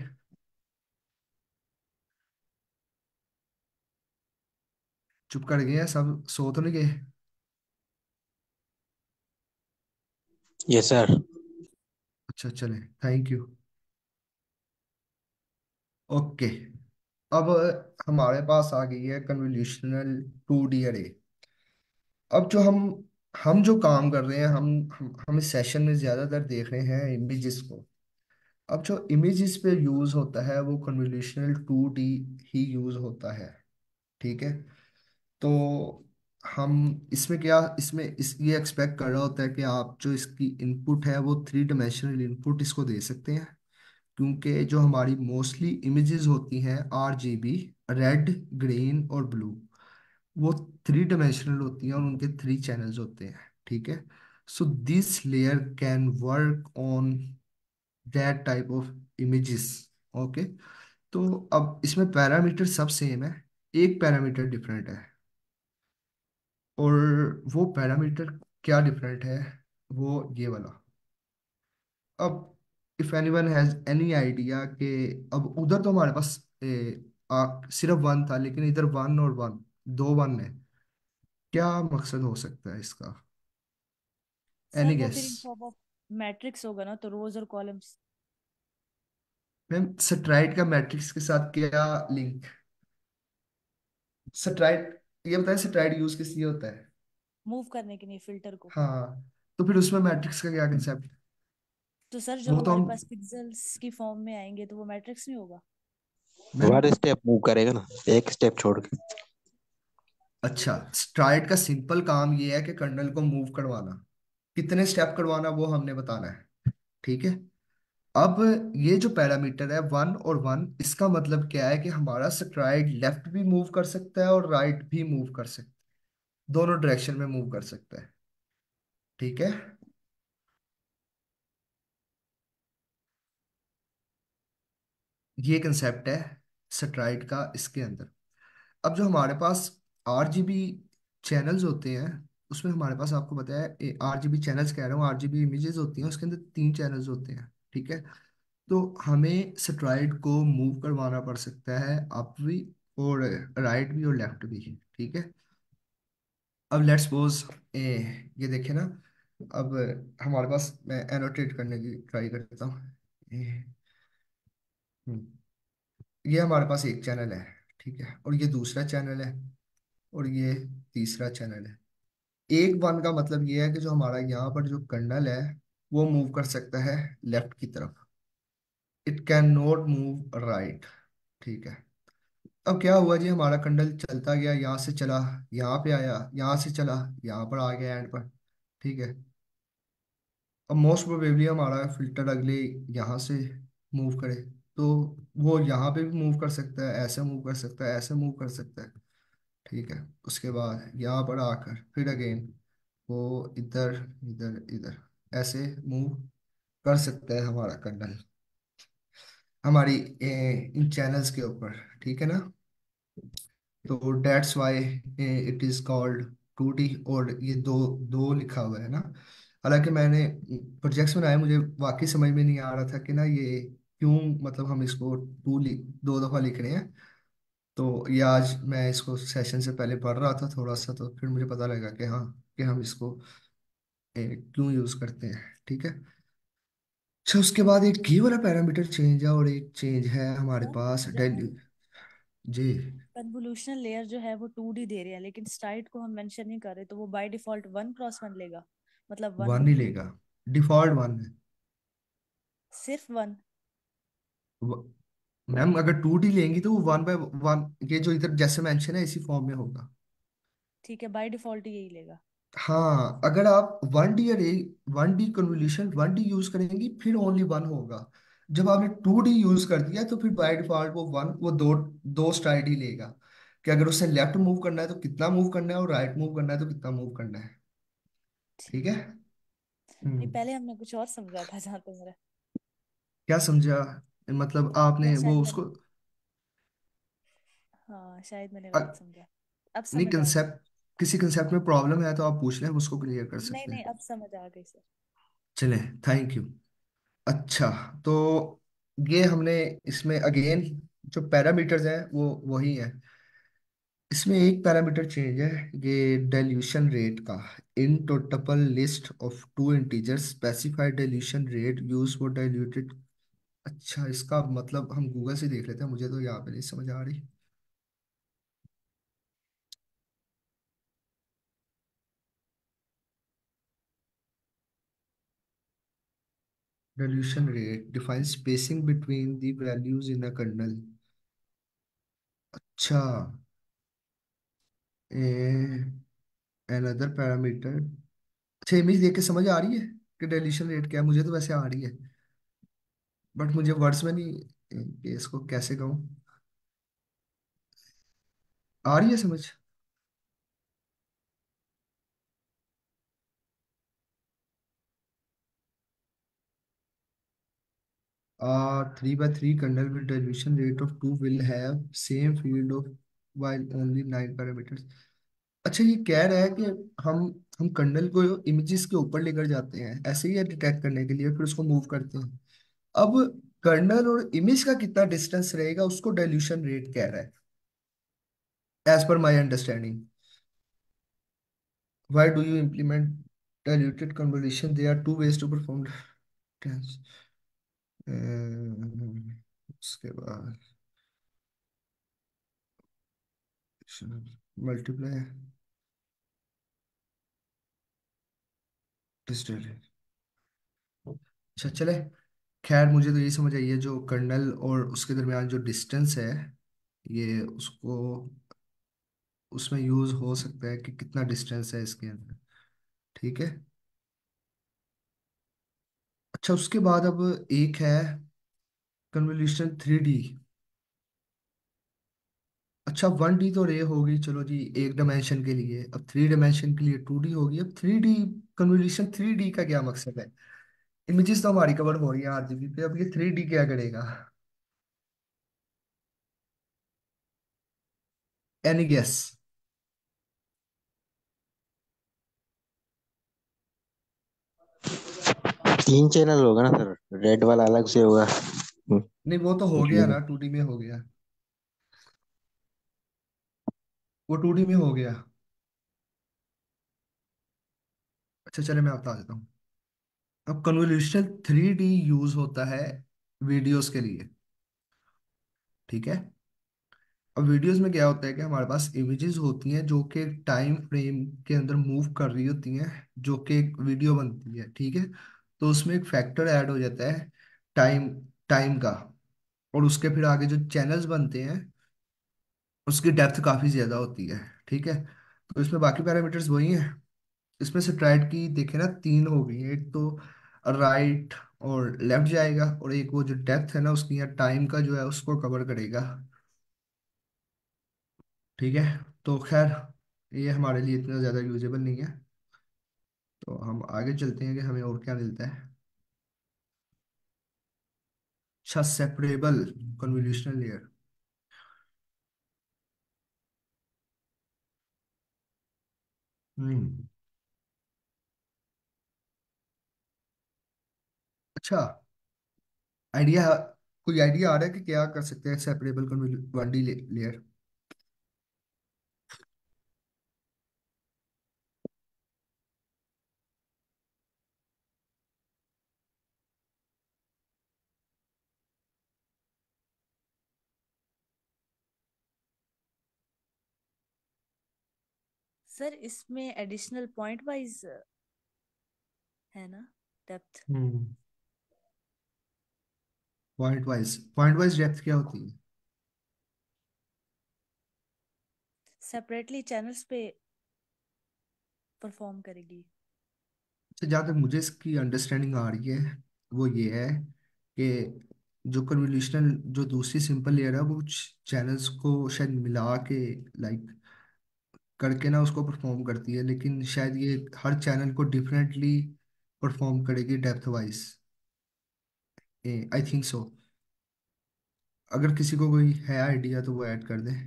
चुप कर गए हैं सब, सो तो नहीं गए? Yes sir. अच्छा चले, थैंक यू। ओके, अब हमारे पास आ गई है कन्वोल्यूशनल 2D अरे। अब जो हम जो काम कर रहे हैं, हम इस सेशन में ज्यादातर देख रहे हैं इमेजेस को। अब जो इमेजेस पे यूज होता है वो कन्वोल्यूशनल 2D ही यूज होता है। ठीक है, तो हम इसमें क्या, इसमें ये एक्सपेक्ट कर रहा होता है कि आप जो इसकी इनपुट है वो 3 डायमेंशनल इनपुट इसको दे सकते हैं, क्योंकि जो हमारी मोस्टली इमेजेस होती हैं RGB, रेड, ग्रीन और ब्लू, वो 3 डायमेंशनल होती हैं और उनके 3 चैनल्स होते हैं। ठीक है, so this layer can work on that type of images. Okay, तो अब इसमें पैरामीटर सब सेम है, एक पैरामीटर डिफरेंट है। और वो पैरामीटर क्या डिफरेंट है, वो ये वाला। अब if anyone has any idea कि अब उधर तो हमारे पास सिर्फ 1 था, लेकिन इधर 1 और 1, दो 1 है, क्या मकसद हो सकता है इसका? सर एनी वो गेस? फिर इन फॉर्म ऑफ मैट्रिक्स होगा ना, तो रोज और कॉलम्स मैम, सेट्राइड का मैट्रिक्स के साथ क्या लिंक? सेट्राइड, ये बताएं सेट्राइड यूज किस लिए होता है? मूव करने के लिए फिल्टर को। हाँ, तो फिर उसमें मैट्रिक्स का क्या कंसेप्ट? तो सर जब वो तो हमारे हम पास पिक्सेल्स की फॉर्म में आएंगे तो वो मैट्रिक्स नहीं होगा। मैम, वन स्टेप मूव करेगा ना, एक स्टेप छोड़ के। अच्छा, स्ट्राइड का सिंपल काम ये है कि कर्नल को मूव करवाना, कितने स्टेप करवाना वो हमने बताना है। ठीक है, अब ये जो पैरामीटर है 1 और 1, इसका मतलब क्या है कि हमारा स्ट्राइड लेफ्ट भी मूव कर सकता है और राइट भी मूव कर सकता है, दोनों डायरेक्शन में मूव कर सकता है। ठीक है, ये कंसेप्ट है स्ट्राइड का इसके अंदर। अब जो हमारे पास RGB चैनल्स होते हैं, उसमें हमारे पास, आपको पता है RGB चैनल्स कह रहा हूँ, RGB इमेजेस होती हैं, उसके अंदर 3 चैनल्स होते हैं। ठीक है, तो हमें स्ट्राइड को मूव करवाना पड़ सकता है अप भी और राइट भी और लेफ्ट भी। ठीक है, अब लेट्स सपोज ये देखें ना। अब हमारे पास, मैं एनोटेट करने की ट्राई करता हूँ। हम्म, ये हमारे पास एक चैनल है, ठीक है, और ये दूसरा चैनल है, और ये तीसरा चैनल है। एक 1 का मतलब ये है कि जो हमारा यहाँ पर जो कर्नल है वो मूव कर सकता है लेफ्ट की तरफ। It can not move right. ठीक है। अब क्या हुआ जी, हमारा कंडल चलता गया, यहाँ से चला, यहाँ पे आया, यहाँ से चला, यहाँ पर आ गया एंड पर। ठीक है। अब मोस्ट प्रोबेबली हमारा फिल्टर अगले यहाँ से मूव करे, तो वो यहाँ पे भी मूव कर सकता है, ऐसे मूव कर सकता है, ऐसे मूव कर सकता है। ठीक है। उसके बाद यहाँ पर आकर फिर अगेन वो इधर इधर इधर ऐसे मूव कर सकता है हमारा कर्नल, हमारी इन चैनल्स के ऊपर। ठीक है ना। तो that's why it is called 2D। और ये दो दो लिखा हुआ है ना। हालांकि मैंने प्रोजेक्ट्स बनाए, मुझे वाकई समझ में नहीं आ रहा था कि ना ये क्यों, मतलब हम इसको दो दफा लिख रहे हैं। तो ये आज मैं इसको सेशन से पहले पढ़ रहा था थोड़ा सा, तो फिर मुझे पता लगा कि हाँ, कि हम इसको क्यों यूज करते हैं। ठीक है। अच्छा, उसके बाद एक ये वाला पैरामीटर चेंज है, और एक चेंज है हमारे सर पास जब डेली। जी। कन्वोल्यूशनल लेयर जो है वो 2D दे रहे हैं लेकिन स्ट्राइड को हम मेंशन नहीं कर रहे, तो वो बाय डिफॉल्ट 1x1 लेगा, मतलब वन वन ही लेगा, डिफॉल्ट वन है। सिर्फ वन। व- मैम अगर 2D लेंगी तो वो 1/1, ये जो इधर जैसे मेंशन है इसी फॉर्म में होगा। ठीक है, बाय डिफॉल्ट यही लेगा। हाँ, अगर आप 1D या 1D कन्वोल्यूशन 1D यूज करेंगी फिर ओनली वन होगा। जब आपने 2D यूज कर दिया तो फिर बाय डिफॉल्ट वो वन, वो दो दो स्ट्राइड ही लेगा, कि अगर उससे लेफ्ट मूव करना है तो कितना मूव करना है, और राइट मूव करना है तो कितना मूव करना है। ठीक ठीक है। है। नहीं, हम्म। पहले हमने कुछ और समझा था जहां तक मेरा। क्या समझा? मतलब या आपने वो शायद उसको मैंने, हाँ शायद मैंने अ, गलत समझा। अब नहीं, समझ आ गई। कंसेप्ट, किसी कंसेप्ट में प्रॉब्लम है तो आप पूछ लें, हम उसको क्लियर कर नहीं सकते नहीं, हैं। अब समझ आ गई सर। चले, थैंक यू। अच्छा, तो ये हमने इसमें अगेन जो पैरामीटर्स हैं वो वही है। इसमें एक पैरामीटर चेंज है, ये डाइल्यूशन रेट का। In total list of two integers specified dilution rate use for diluted. अच्छा, इसका मतलब हम गूगल से देख लेते हैं, मुझे तो यहाँ पे नहीं समझ आ रही। Dilution rate define spacing between the values in a kernel. अच्छा, अनदर पैरामीटर। अच्छा, इमेज देख के समझ आ रही है कि डाइल्यूशन रेट क्या है? मुझे तो वैसे आ रही है, बट मुझे वर्ड्स में नहीं कि इसको कैसे कहूँ। आ रही है समझ? 3/3 kernel with dilution rate of 2 will have same field of while only 9 parameters। अच्छा, ये कह रहा है कि हम हम कर्नल को इमेजेस के ऊपर लेकर जाते हैं ऐसे ही डिटेक्ट करने के लिए, फिर उसको मूव करते हैं। अब कर्नल और इमेज का कितना डिस्टेंस रहेगा उसको डाइल्यूशन रेट कह रहा है, as per my understanding. Why do you implement diluted convolution? There are two ways to perform trans। उसके बाद मल्टीप्लाई डिस्टेंस। अच्छा, चले। खैर, मुझे तो यही समझ आई है, जो कर्नल और उसके दरमियान जो डिस्टेंस है, ये उसको उसमें यूज हो सकता है कि कितना डिस्टेंस है इसके अंदर। ठीक है। अच्छा, उसके बाद अब एक है कन्वोल्यूशन 3D। अच्छा, 1D तो रे होगी, चलो जी, एक डायमेंशन के लिए। अब 3 डायमेंशन के लिए 2D होगी। अब 3D कन्वोल्यूशन 3D का क्या मकसद है? इमेजेस तो हमारी कवर हो रही है RGB पे, अब ये 3D क्या करेगा? Any guess? 3 चैनल होगा ना सर, रेड वाला अलग से होगा। नहीं, वो तो हो गया ग्रीन। ना, 2D में हो गया। वो 2D में हो गया। अच्छा, चले मैं बता देता हूँ। अब कन्वोल्यूशन 3D यूज होता है वीडियोस के लिए। ठीक है। अब वीडियोस में क्या होता है कि हमारे पास इमेजेस होती हैं जो कि टाइम फ्रेम के अंदर मूव कर रही होती हैं, जो कि एक वीडियो बनती है। ठीक है। तो उसमें एक फैक्टर ऐड हो जाता है, टाइम टाइम का। और उसके फिर आगे जो चैनल्स बनते हैं उसकी डेप्थ काफी ज्यादा होती है। ठीक है, तो इसमें बाकी पैरामीटर्स वही हैं। इसमें सेटेलाइट की देखे ना तीन हो गई हैं, एक तो राइट और लेफ्ट जाएगा, और एक वो जो डेप्थ है ना उसकी, या टाइम का जो है उसको कवर करेगा। ठीक है, तो खैर ये हमारे लिए इतना ज़्यादा यूजेबल नहीं है। तो हम आगे चलते हैं कि हमें और क्या मिलता है। अच्छा, सेपरेबल कन्वोल्यूशनल लेयर। हम्म। अच्छा, आइडिया, कोई आइडिया आ रहा है कि क्या कर सकते हैं separable one D layer? Sir इसमें एडिशनल पॉइंट वाइज है ना depth? Hmm. Point wise depth क्या होती है? सेपरेटली चैनल्स पे परफॉर्म करेगी। तो जहाँ तक मुझे इसकी अंडरस्टैंडिंग आ रही है वो ये है कि जो कन्वोल्यूशनल जो दूसरी सिंपल लेयर है वो कुछ चैनल्स को शायद मिला के, लाइक करके ना उसको परफॉर्म करती है, लेकिन शायद ये हर चैनल को डिफरेंटली परफॉर्म करेगी depth wise. I think so. अगर किसी को कोई है आइडिया तो वो ऐड कर दे।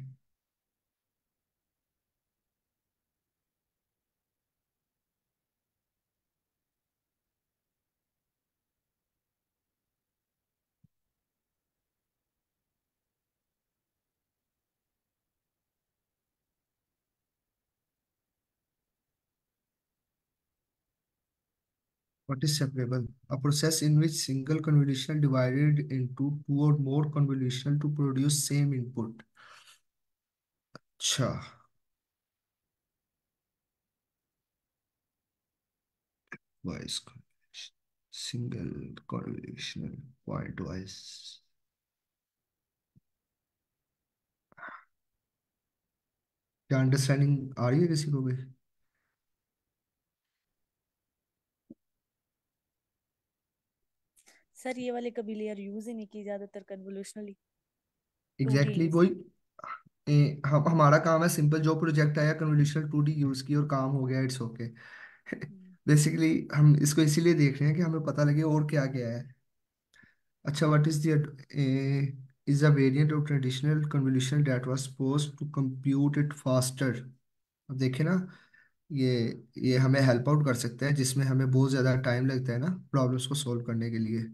What is separable? A process in which single convolution divided into two or more convolution to produce same input. अच्छा, wise single convolutional point wise. क्या अंडरस्टैंडिंग आ रही है किसी को भी? सर ये वाले कभी लेयर यूज ही नहीं की, ज्यादातर convolutionally two D exactly use वही। की। हम हमारा काम है सिंपल, जो प्रोजेक्ट आया कन्वोल्यूशनल 2D यूज की और काम हो गया, इट्स ओके। हम्म। बेसिकली हम इसको इसीलिए देख रहे हैं कि हमें पता लगे और क्या क्या है। अच्छा, what is the is a variant of traditional convolution that was supposed to compute it faster। अब देखे ना, ये ये हमें हेल्प आउट कर सकता है जिसमें हमें बहुत ज़्यादा टाइम लगता है ना प्रॉब्लम्स को सॉल्व करने के लिए।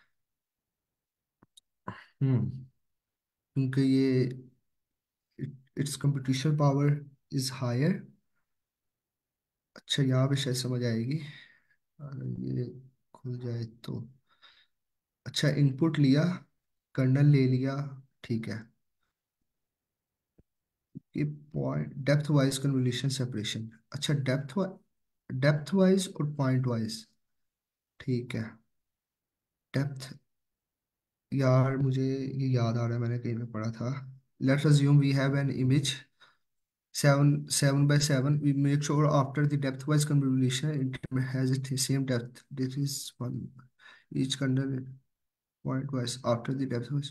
हम्म। क्योंकि ये it's computational power is higher. अच्छा, यहाँ पे शायद समझ आएगी अगर ये खुल जाए तो। अच्छा, इनपुट लिया, कर्नल ले लिया, ठीक है। ये point depth wise convolution separation. अच्छा, डेप्थ वाइज और पॉइंट वाइज, ठीक है। डेप्थ, यार मुझे ये याद आ रहा है, मैंने कहीं पे पढ़ा था। Let's assume we have an image 7 7 by 7, we make sure after the depth wise convolution it has the same depth. This is one each kernel point wise after the depth wise.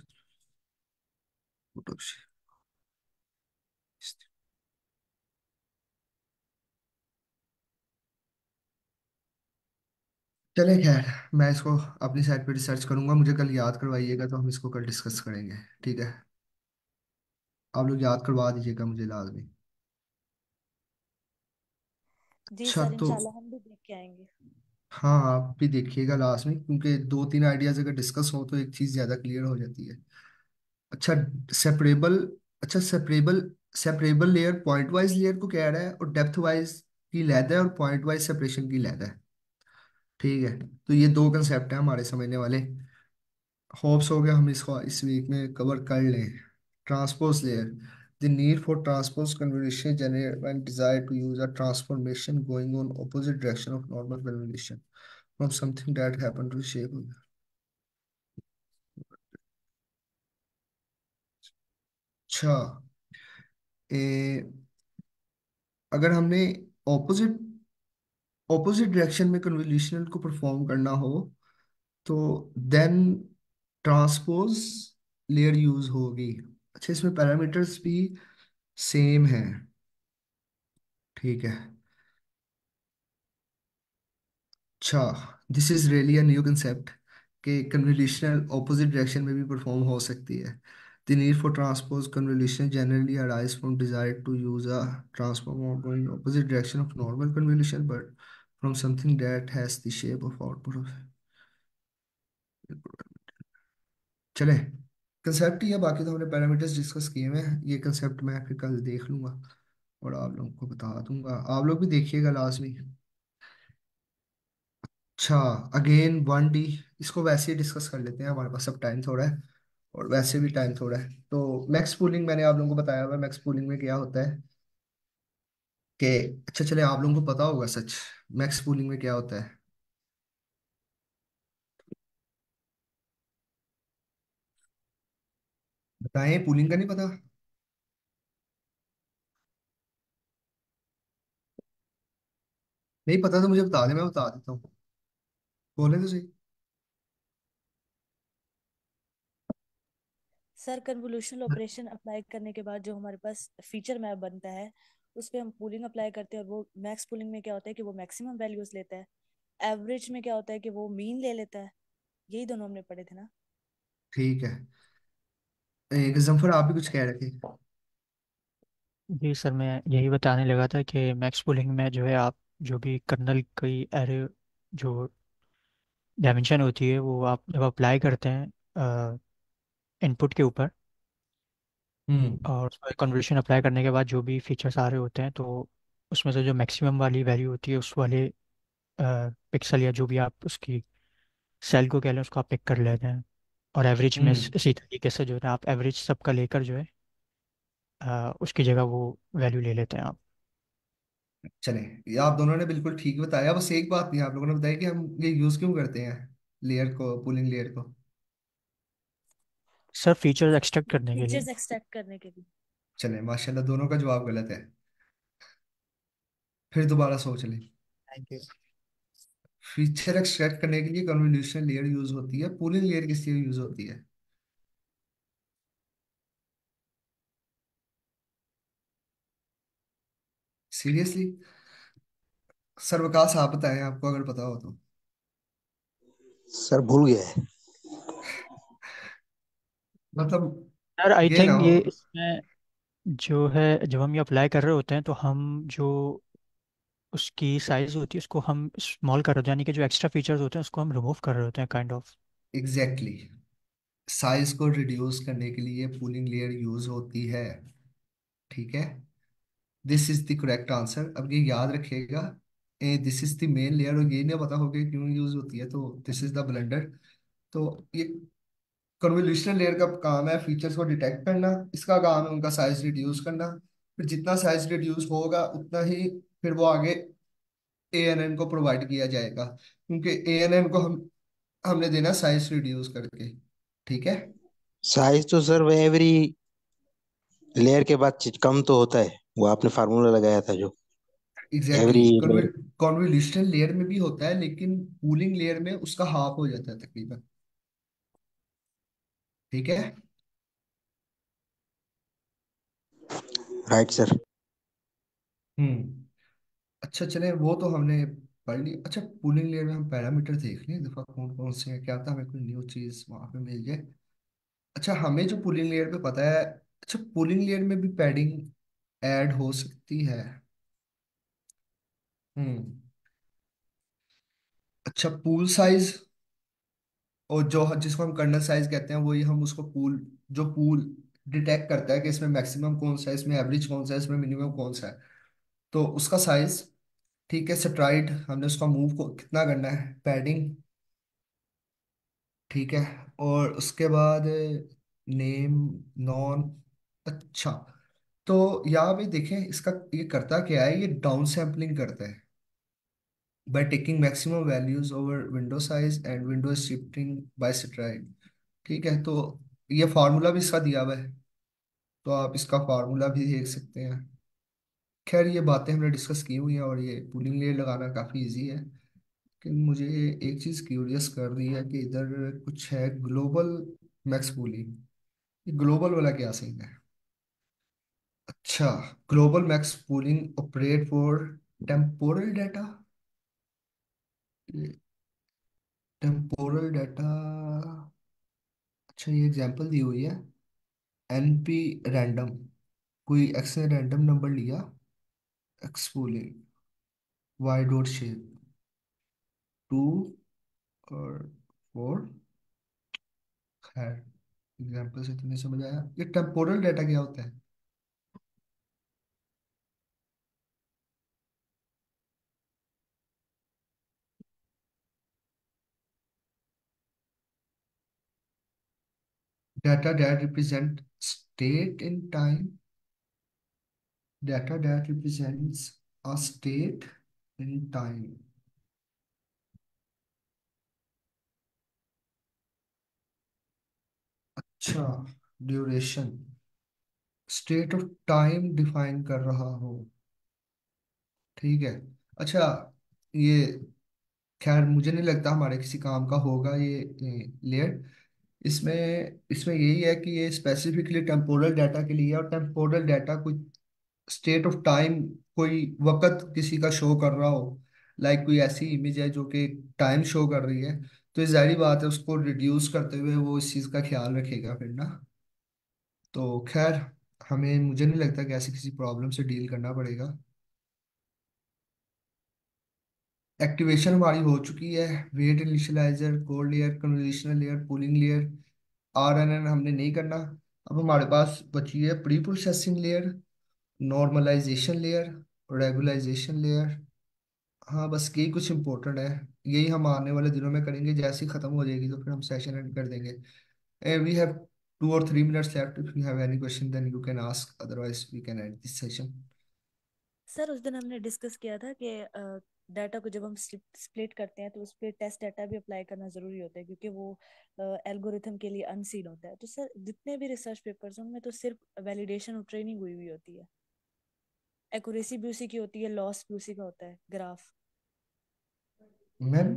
चले खैर, मैं इसको अपनी side पे research करूंगा, मुझे कल याद करवाइएगा तो हम इसको कल डिस्कस करेंगे। ठीक है, आप लोग याद करवा दीजिएगा मुझे लाजमी। जी अच्छा, सर, तो इंशाल्लाह हम भी देख के आएंगे। हाँ आप भी देखिएगा लास्ट में, क्योंकि दो तीन आइडियाज अगर डिस्कस हो तो एक चीज़ ज़्यादा क्लियर हो जाती है। अच्छा, सेपरेबल। अच्छा, separable separable layer point wise layer को कह रहा है, और डेप्थ वाइज की लैदा है, और पॉइंट वाइज सेपरेशन की लैदा है। ठीक है, तो ये दो कंसेप्ट हैं हमारे समझने वाले। होप्स हो गया हम इसको इस वीक में कवर कर लें। Transpose layer, the need for transpose convolution generate when desire to use a transformation going on opposite direction of normal convolution from something that happen to shape. अच्छा, ए, अगर हमने ऑपोजिट ऑपोजिट डायरेक्शन में convolution को perform करना हो तो then transpose layer use होगी। अच्छा, इसमें पैरामीटर्स भी सेम है। ठीक है। अच्छा, this is really a new concept कि कन्वोल्यूशन ऑपोजिट डायरेक्शन में भी परफॉर्म हो सकती है। The need for transpose convolution generally arise from desire to use a transform going opposite direction of normal convolution, but from something that has the shape of output of। चले, concept ही है, बाकी तो हमने parameters discuss किए हुए हैं। ये कंसेप्ट मैं फिर कल देख लूंगा और आप लोगों को बता दूंगा, आप लोग भी देखिएगा लास्ट में। अच्छा, अगेन 1D, इसको वैसे ही डिस्कस कर लेते हैं, हमारे पास अब टाइम थोड़ा है और वैसे भी टाइम थोड़ा है। तो मैक्स पूलिंग मैंने आप लोगों को बताया हुआ, मैक्स पूलिंग में क्या होता है कि, अच्छा चले, आप लोगों को पता होगा सच, मैक्स पूलिंग में क्या होता है? बताएं, पूलिंग का नहीं पता? नहीं पता तो मुझे बता दें, मैं बता देता हूँ, बोले तो सही। सर कन्वोल्यूशनल ऑपरेशन अप्लाई करने के बाद जो हमारे पास फीचर मैप बनता है उस पे हम पूलिंग अप्लाई करते हैं, और वो मैक्स पूलिंग में क्या होता है कि वो मैक्सिमम वैल्यूज लेता है, एवरेज में क्या होता है कि वो मीन ले लेता है। यही दोनों हमने पढ़े थे ना। ठीक है। गजनफर, आप भी कुछ कह रहे थे? जी सर, मैं यही बताने लगा था कि मैक्स पुलिंग में जो है आप जो भी कर्नल की एरे जो डायमेंशन होती है वो आप जब अप्लाई करते हैं इनपुट के ऊपर, हम्म। और उसमें कन्वर्शन अप्लाई करने के बाद जो भी फीचर्स आ रहे होते हैं तो उसमें से जो मैक्सिमम वाली वैल्यू होती है उस वाले पिक्सल या जो भी आप उसकी सेल को कह लें उसको आप पिक कर लेते हैं। और एवरेज में हम्म। इसी तरीके से जो है आप एवरेज सबका लेकर जो है उसकी जगह वो वैल्यू ले लेते हैं आप। चले, ये आप दोनों ने बिल्कुल ठीक बताया, बस एक बात नहीं आप लोगों ने बताया कि हम ये यूज क्यों करते हैं, लेयर को, पुलिंग लेयर को। सर फीचर्स एक्सट्रैक्ट करने के लिए। फीचर्स एक्सट्रैक्ट करने के लिए। चले, माशाल्लाह दोनों का जवाब गलत है, फिर दोबारा सोच लें। Thank you. फीचर एक्सट्रैक्ट करने के लिए कन्वोल्यूशन लेयर यूज होती है, पुलिंग लेयर किस लिए यूज होती है? सीरियसली? सर वकास, आप बताएं, आपको अगर पता हो तो। सर भूल गया है। मतलब सर आई ये ना थिंक हो। ये इसमें जो है जब हम ये अप्लाई कर रहे होते हैं तो हम जो उसकी साइज होती है उसको हम स्मॉल कर रहे होते हैं, यानी कि जो एक्स्ट्रा फीचर्स होते हैं उसको हम रिमूव कर रहे होते हैं kind of. Exactly exactly. Size को रिड्यूस करने के लिए पुलिंग लेयर यूज होती है। ठीक है, this is the correct answer. अब ये याद रखिएगा, this is the main layer, और ये नहीं पता होगा क्यों यूज होती है, तो दिस इज द ब्लेंडर। तो ये कन्वोल्यूशनल लेयर का काम है फीचर्स को डिटेक्ट करना, इसका काम है उनका साइज रिड्यूस करना। फिर जितना साइज रिड्यूस होगा उतना ही फिर वो आगे एएनएन को प्रोवाइड किया जाएगा, क्योंकि एएनएन को हमने देना साइज रिड्यूस करके। ठीक है। साइज तो सर वह एवरी लेयर के बाद चीज कम तो होता है, वो आपने फार्मूला लगाया था जो exactly every exactly. Layer. Convolutional layer में भी होता है, लेकिन कूलिंग लेयर में उसका हाफ हो जाता है तकरीबन। ठीक है। Right sir. हम्म। अच्छा चले, वो तो हमने पढ़ ली। अच्छा, कूलिंग लेयर में हम पैरामीटर देख लें एक दफा, कौन कौन से हैं, क्या था हमें कोई न्यू चीज वहां पे मिल जाए। अच्छा, हमें जो पुलिंग लेयर पे पता है, अच्छा पुलिंग लेयर में भी पैडिंग ऐड हो सकती है। हम्म। अच्छा, पूल साइज, और जो जिसको हम कर्नल साइज कहते हैं, वही हम उसको पूल, जो पूल डिटेक्ट करता है कि इसमें मैक्सिमम कौन सा है, इसमें एवरेज कौन सा है, इसमें मिनिमम कौन सा है, तो उसका साइज। ठीक है, स्ट्राइड हमने उसका मूव को कितना करना है, पैडिंग। ठीक है, और उसके बाद नेम, नॉन। अच्छा, तो यहाँ पे देखें इसका ये करता क्या है, ये डाउन सैम्पलिंग करता है by taking maximum values over window size and window shifting by stride। ठीक है, तो ये फार्मूला भी इसका दिया हुआ है। तो आप इसका फार्मूला भी देख सकते हैं। खैर ये बातें हमने डिस्कस की हुई हैं, और ये पुलिंग लेयर लगाना काफ़ी इजी है। लेकिन मुझे एक चीज़ क्यूरियस कर रही है कि इधर कुछ है ग्लोबल मैक्स पुलिंग। ये ग्लोबल वाला क्या सीन है? अच्छा, global max pooling operate for temporal data. Temporal data. अच्छा, ये एग्जांपल दी हुई है। एनपी रैंडम, कोई एक्स ने रैंडम नंबर लिया, X pooling Y dot shape 2 और 4। खैर एग्जांपल से तुम्हें समझ आया ये टेम्पोरल डाटा क्या होता है? Data that represent state in time. Data that represents a state in time. अच्छा, duration state of time define कर रहा हो। ठीक है। अच्छा, ये खैर मुझे नहीं लगता हमारे किसी काम का होगा ये लेयर। इसमें इसमें यही है कि ये स्पेसिफिकली टेम्पोरल डाटा के लिए है, और टेम्पोरल डाटा कोई स्टेट ऑफ टाइम, कोई वक्त किसी का शो कर रहा हो। लाइक कोई ऐसी इमेज है जो कि टाइम शो कर रही है, तो ये जाहिर बात है उसको रिड्यूस करते हुए वो इस चीज़ का ख्याल रखेगा फिर ना। तो खैर हमें, मुझे नहीं लगता कि ऐसी किसी प्रॉब्लम से डील करना पड़ेगा। एक्टिवेशन हमारी हो चुकी है। Weight initializer, cold layer, conversational layer, cooling layer, RNN हमने नहीं करना। अब हमारे पास बची है pre processing layer, normalization layer, regularization layer. हाँ बस यही कुछ इम्पोर्टेंट है। यही हम आने वाले दिनों में करेंगे, जैसे ही खत्म हो जाएगी तो फिर हम सेशन एंड कर देंगे। We have 2 or 3 minutes left. If you have any question then you can ask, otherwise we can end this session. Sir उस दिन हमने डिस्कस किया था कि डाटा को जब हम स्प्लिट करते हैं तो उस पर टेस्ट डाटा भी अप्लाई करना जरूरी होता है, क्योंकि वो एल्गोरिथम के लिए अनसीन होता है। तो सर जितने भी रिसर्च पेपर्स हैं उनमें तो सिर्फ वैलिडेशन और ट्रेनिंग हुई हुई होती है, एक्यूरेसी भी उसी की होती है, लॉस भी उसी का होता है, ग्राफ मैम,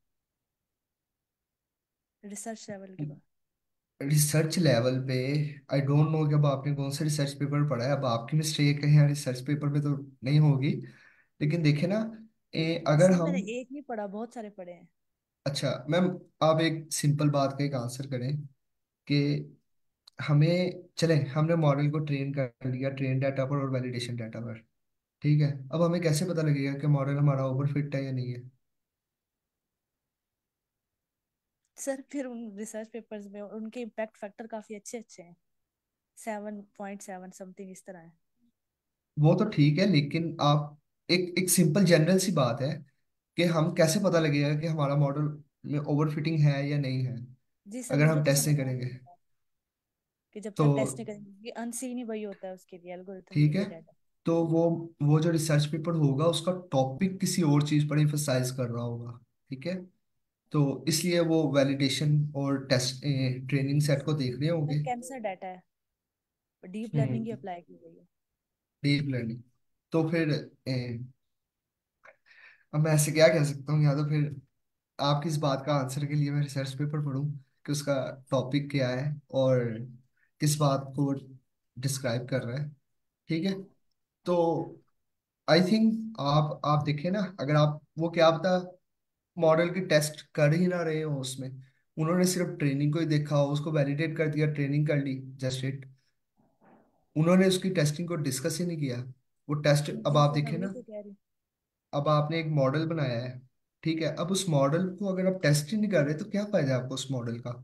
रिसर्च लेवल के बाद। रिसर्च लेवल पे आई डोंट नो कि अब आपने कौन सा रिसर्च पेपर पढ़ा है। अब आपकी मिस्टेक है यहाँ, रिसर्च पेपर पे तो नहीं होगी। लेकिन देखे ना, अगर सर हम, मैंने एक नहीं पढ़ा, बहुत सारे पढ़े हैं। अच्छा मैम, आप एक सिंपल बात का एक आंसर करें कि हमें, चले हमने मॉडल को ट्रेन कर लिया, ट्रेन डाटा पर और वैलिडेशन डाटा पर। ठीक है, अब हमें कैसे पता लगेगा कि मॉडल हमारा ओवरफिट है या नहीं है? सर फिर उन रिसर्च पेपर्स में उनके इम्पैक्ट फैक्टर काफी अच्छे अच्छे हैं, 7.7 समथिंग इस तरह है। वो तो ठीक है, लेकिन आप, एक एक सिंपल जनरल सी बात है कि हम कैसे पता लगेगा कि हमारा मॉडल में ओवरफिटिंग है या नहीं है, जी सर अगर हम मुझे तो टेस्ट समझ नहीं आ करेंगे? गया कि जब तो तक टेस्ट नहीं करेंगे, अनसीन ही वही होता है उसके लिए, एल्गोरिथम के ठीक है, लिए डाटा। तो वो जो रिसर्च पेपर होगा उसका टॉपिक किसी और चीज पर एम्फसाइज कर रहा होगा। ठीक है, तो इसलिए वो वैलिडेशन और टेस्ट ट्रेनिंग सेट को देख रहे सर होंगे। कैंसर डाटा है, डीप लर्निंग ही हम्म, अप्लाई की गई है। Deep learning. तो फिर अब मैं ऐसे क्या कह सकता हूँ, या तो फिर आपकी इस बात का आंसर के लिए मैं रिसर्च पेपर पढूं कि उसका टॉपिक क्या है और किस बात को डिस्क्राइब कर रहा है। ठीक है, तो आई थिंक आप देखें ना, अगर आप वो क्या पता मॉडल की टेस्ट कर ही ना रहे हो उसमें, उन्होंने सिर्फ ट्रेनिंग को ही देखा हो, उसको वैलिडेट कर दिया, ट्रेनिंग कर ली, जस्ट इट। उन्होंने उसकी टेस्टिंग को डिस्कस ही नहीं किया। वो टेस्ट, अब जी आप सर मैं देखें वही ना, तो कह रही हूँ। अब आपने एक मॉडल बनाया है। ठीक है, अब उस मॉडल को अगर आप टेस्ट ही नहीं कर रहे तो क्या फायदा है आपको उस मॉडल का?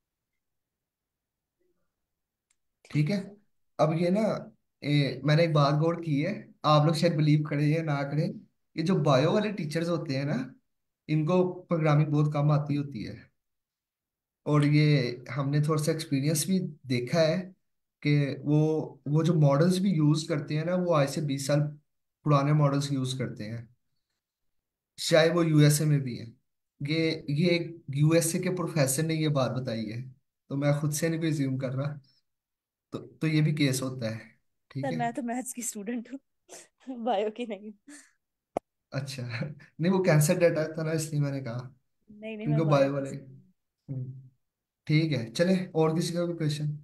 ठीक ठीक है। है सर। अब ये ना, मैंने एक बात गौर की है, आप लोग शायद बिलीव करें या ना करें, ये जो बायो वाले टीचर्स होते हैं ना, इनको प्रोग्रामिंग बहुत कम आती होती है। और ये हमने थोड़ा सा एक्सपीरियंस भी देखा है कि वो जो मॉडल्स भी यूज करते हैं ना, वो आज से 20 साल पुराने मॉडल्स यूज करते हैं, चाहे वो यूएसए में भी है। ये एक यूएसए के प्रोफेसर ने ये बात बताई है, तो मैं खुद से नहीं भी ज्यूम कर रहा। तो ये भी केस होता है। ठीक सर है। मैं तो मैथ्स की स्टूडेंट हूँ बायो की नहीं। अच्छा नहीं, वो कैंसर डाटा था ना, इसलिए मैंने कहा। नहीं नहीं, क्योंकि मैं वो बायो बायो की वाले। स्टूडेंट हूँ। ठीक है, चले और किसी का भी क्वेश्चन।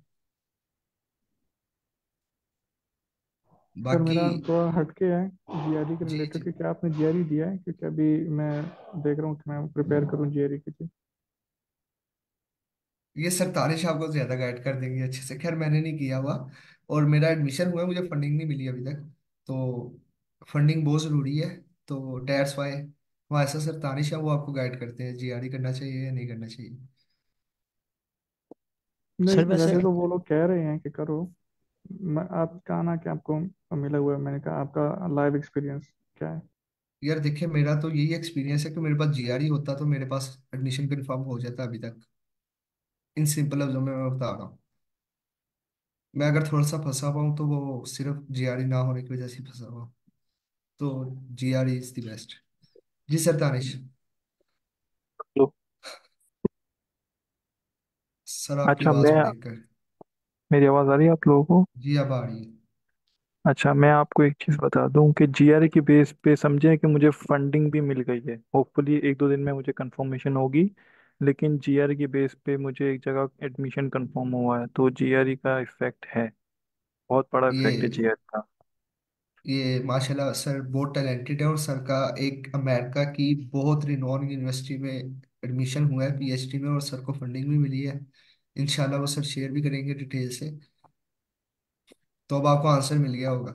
सर बाकी। मेरा थोड़ा हटके है जीआरई के जी रिलेटेड, जी। कि क्या आपने जीआरई दिया है? क्योंकि अभी मैं देख रहा हूँ कि मैं प्रिपेयर करूँ जीआरई के लिए। ये सर तानिश आपको ज्यादा गाइड कर देंगे अच्छे से, खैर मैंने नहीं किया हुआ। और मेरा एडमिशन हुआ है, मुझे फंडिंग नहीं मिली अभी तक। तो फंडिंग बहुत जरूरी है। तो डेट्स वाई वहाँ ऐसा सर तानिश है, वो आपको गाइड करते हैं जीआरई करना चाहिए या नहीं करना चाहिए। सर नहीं, वैसे वैसे तो वो लोग कह रहे हैं कि करो। आप कहा ना कि आपको मिला हुआ है, मैंने कहा आपका लाइव एक्सपीरियंस क्या है? यार देखिए, मेरा तो यही एक्सपीरियंस है कि मेरे पास जीआरई होता तो मेरे पास एडमिशन कंफर्म हो जाता अभी तक। इन सिंपल लफ्जों में मैं बता रहा हूँ। मैं अगर थोड़ा सा फंसा पाऊँ तो वो सिर्फ जीआरई ना होने की वजह से ही फंसा हुआ। तो जीआरई इज द बेस्ट। जी सर तानिश। लो। सर आपकी अच्छा, आवाज मैं ब्रेक कर। मेरी आवाज़ आ रही है आप लोगों को? जी अब आ रही है। अच्छा, मैं आपको एक चीज़ बता दूं कि जीआरए की बेस पे समझें कि मुझे फंडिंग भी मिल गई है। होपफुली एक दो दिन में मुझे कंफर्मेशन होगी। लेकिन जीआरए की बेस पे मुझे एक जगह एडमिशन कंफर्म हुआ है, तो जीआरए का इफेक्ट है। बहुत बड़ा इफेक्ट है ये जीआरए का। ये माशाल्लाह सर बहुत टैलेंटेड है, और सर का एक अमेरिका की बहुत रिनॉन यूनिवर्सिटी में एडमिशन हुआ है पीएचडी में, और सर को फंडिंग भी मिली है। इंशाल्लाह वो सर शेयर भी करेंगे डिटेल से। तो अब आपको आंसर मिल गया होगा।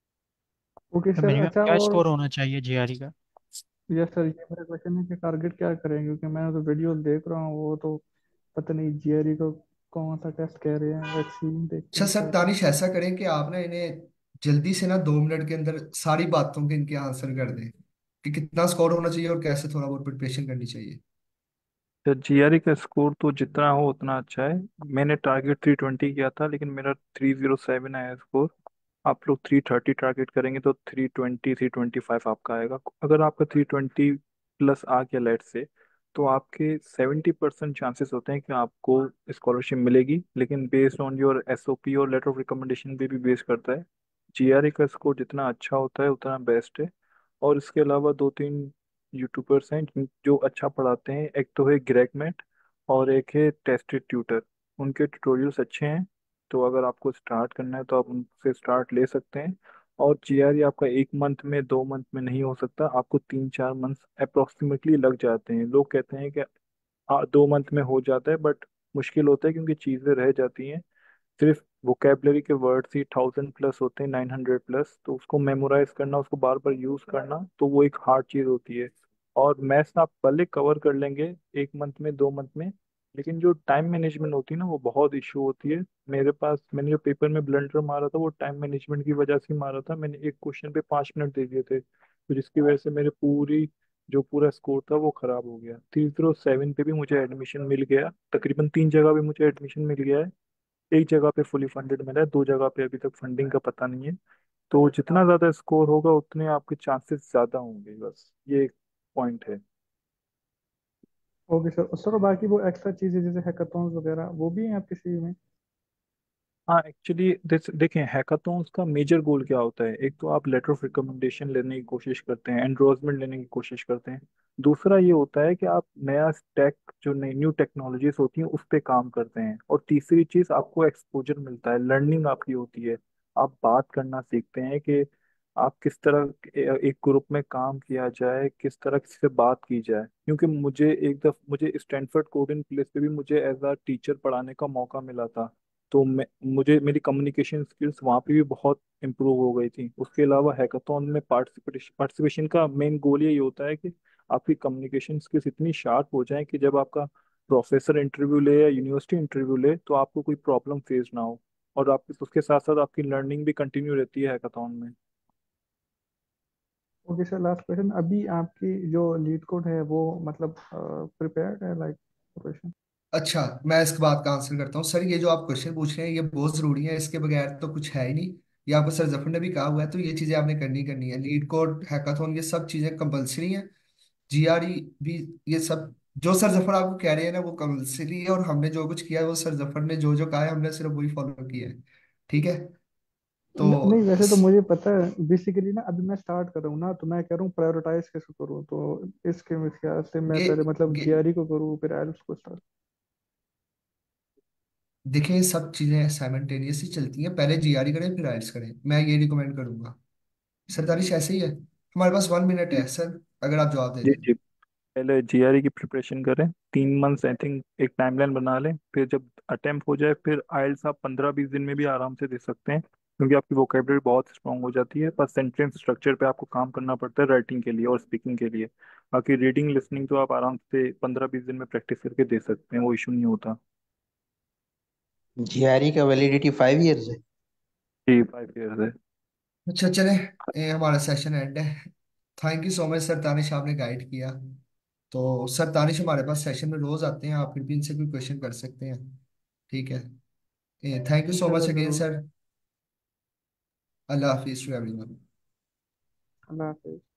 ओके तो सर, मिनिमम अच्छा। क्या और स्कोर होना चाहिए जीआरई का? यस सर, ये मेरा क्वेश्चन है कि टारगेट क्या करेंगे, क्योंकि मैं तो वीडियो देख रहा हूँ, वो तो पता नहीं जीआरई को कौन सा टेस्ट कह रहे हैं, वैक्सीन देखते अच्छा हैं सर क्या करें। तानिश, ऐसा करें कि आप ना इन्हें जल्दी से ना 2 मिनट के अंदर सारी बातों के इनके आंसर कर दें कि कितना स्कोर होना चाहिए और कैसे थोड़ा बहुत प्रिपरेशन करनी चाहिए। तो जीआरई का स्कोर तो जितना हो उतना अच्छा है। मैंने टारगेट 320 किया था, लेकिन मेरा 307 आया स्कोर। आप लोग 330 टारगेट करेंगे तो 320 325 आपका आएगा। अगर आपका 320 प्लस आ गया लेट से, तो आपके 70% चांसेस होते हैं कि आपको स्कॉलरशिप मिलेगी। लेकिन बेस्ड ऑन योर एसओपी और लेटर ऑफ रिकमेंडेशन पे भी बेस करता है। जीआरई का स्कोर जितना अच्छा होता है उतना बेस्ट है। और इसके अलावा दो तीन यूट्यूबर्स हैं जो अच्छा पढ़ाते हैं। एक तो है ग्रेगमेट, और एक है टेस्टेड ट्यूटर। उनके ट्यूटोरियल्स अच्छे हैं। तो अगर आपको स्टार्ट करना है तो आप उनसे स्टार्ट ले सकते हैं। और जीआरई आपका 1 मंथ में 2 मंथ में नहीं हो सकता, आपको 3 4 मंथ अप्रोक्सीमेटली लग जाते हैं। लोग कहते हैं कि 2 मंथ में हो जाता है, बट मुश्किल होता है क्योंकि चीज़ें रह जाती हैं। सिर्फ वोकेबलरी के वर्ड्स ही 1000 प्लस होते हैं, 900 प्लस, तो उसको मेमोराइज करना, उसको बार बार यूज करना, तो वो एक हार्ड चीज होती है। और मैथ्स आप पहले कवर कर लेंगे 1 मंथ में 2 मंथ में। लेकिन जो टाइम मैनेजमेंट होती है ना, वो बहुत इशू होती है। मेरे पास मैंने जो पेपर में ब्लंडर मारा था वो टाइम मैनेजमेंट की वजह से ही मारा था। मैंने एक क्वेश्चन पे 5 मिनट दे दिए थे, तो जिसकी वजह से मेरे पूरा स्कोर था वो खराब हो गया। 307 पे भी मुझे एडमिशन मिल गया, तकरीबन 3 जगह भी मुझे एडमिशन मिल गया है। एक जगह पे फुली फंडेड मिला है, 2 जगह पे अभी तक फंडिंग का पता नहीं है। तो जितना ज्यादा स्कोर होगा उतने आपके चांसेस ज्यादा होंगे, बस ये एक पॉइंट है। Okay sir. सर, और बाकी वो एक्स्ट्रा चीजें जैसे हैकाथॉन्स वगैरह वो भी हैं आपके सीवी में? हाँ, एक्चुअली देखें, हैकाथॉन्स का मेजर गोल क्या होता है। एक तो आप लेटर ऑफ रिकमेंडेशन लेने की कोशिश करते हैं, एंडोर्समेंट लेने की कोशिश करते हैं। दूसरा ये होता है कि आप नया टेक, जो नई न्यू टेक्नोलॉजीज होती हैं उस पे काम करते हैं। और तीसरी चीज, आपको एक्सपोजर मिलता है, लर्निंग आपकी होती है। आप बात करना सीखते हैं कि आप किस तरह एक ग्रुप में काम किया जाए, किस तरह किसी से बात की जाए। क्योंकि मुझे स्टैनफोर्ड कोडिंग प्लेस पे भी मुझे एज अ टीचर पढ़ाने का मौका मिला था। तो मुझे मेरी कम्युनिकेशन स्किल्स वहाँ पे भी बहुत इम्प्रूव हो गई थी। उसके अलावा हैकाथॉन में पार्टिसिपेशन का मेन गोल यही होता है कि आपकी कम्युनिकेशन स्किल्स इतनी शार्प हो जाए कि जब आपका प्रोफेसर इंटरव्यू ले या यूनिवर्सिटी इंटरव्यू ले तो आपको कोई प्रॉब्लम फेस ना हो। और आप उसके साथ साथ आपकी लर्निंग भी कंटिन्यू रहती है हैकाथॉन में। Okay sir, last question. अभी आपकी जो लीड कोड है वो मतलब प्रिपेयर्ड है, लाइक प्रिपरेशन? अच्छा, मैं इस बात का आंसर करता हूँ सर। ये जो आप क्वेश्चन पूछ रहे हैं ये बहुत जरूरी है, इसके बगैर तो कुछ है ही नहीं। ये आपको सर जफर ने भी कहा हुआ है, तो ये चीजें आपने करनी है। लीड कोड, हैकाथॉन, ये सब चीजें कंपलसरी हैं। जीआरई भी, ये सब जो सर जफर आपको कह रहे हैं ना वो कंपलसरी है। और हमने जो कुछ किया है वो सर जफर ने जो जो कहा है हमने सिर्फ वही फॉलो किया है। ठीक है। तो नहीं, वैसे तो स- मुझे पता है बेसिकली ना, अभी मैं स्टार्ट कर रहा हूँ ना, तो मैं कह रहा हूँ प्रायोरिटाइज कैसे करूँ, तो इसके ख्याल से मैं गे, पहले मतलब गे, जीआरई को करूँ फिर आइएल्स को स्टार्ट। देखिए सब चीजें साइमल्टेनियसली चलती हैं, पहले जीआरई करें फिर आइल्स करें, मैं ये रिकमेंड करूंगा। सर दानिश ऐसे ही है। हमारे पास 1 मिनट है सर, अगर आप जवाब दे जी दें। जी। पहले जीआरई की प्रिपरेशन करें 3 मंथ्स, आई थिंक एक टाइमलाइन बना लें, फिर जब अटेम्प्ट हो जाए फिर आइल्स आप 15-20 दिन में भी आराम से दे सकते हैं, क्योंकि आपकी वोकेबलरी बहुत स्ट्रांग हो जाती है। बस सेंटेंस स्ट्रक्चर पे आपको काम करना पड़ता है राइटिंग के लिए और स्पीकिंग के लिए। बाकी रीडिंग लिसनिंग तो आप आराम से 15-20 दिन में प्रैक्टिस करके दे सकते हैं, वो इशू नहीं होता। जीआरई का वैलिडिटी 5 इयर्स है। जी 5 ईयर्स है। अच्छा चले, हमारा सेशन एंड है। Thank you so much sir Tanish, आपने गाइड किया। तो सर तानिश हमारे पास सेशन में रोज आते हैं, आप फिर भी इनसे कोई क्वेश्चन कर सकते हैं। ठीक है। थैंक यू सो मच इंशाल्लाह अगेन जरूर। सर। अल्लाह हाफिज टू एवरीवन। अल्लाह हाफिज।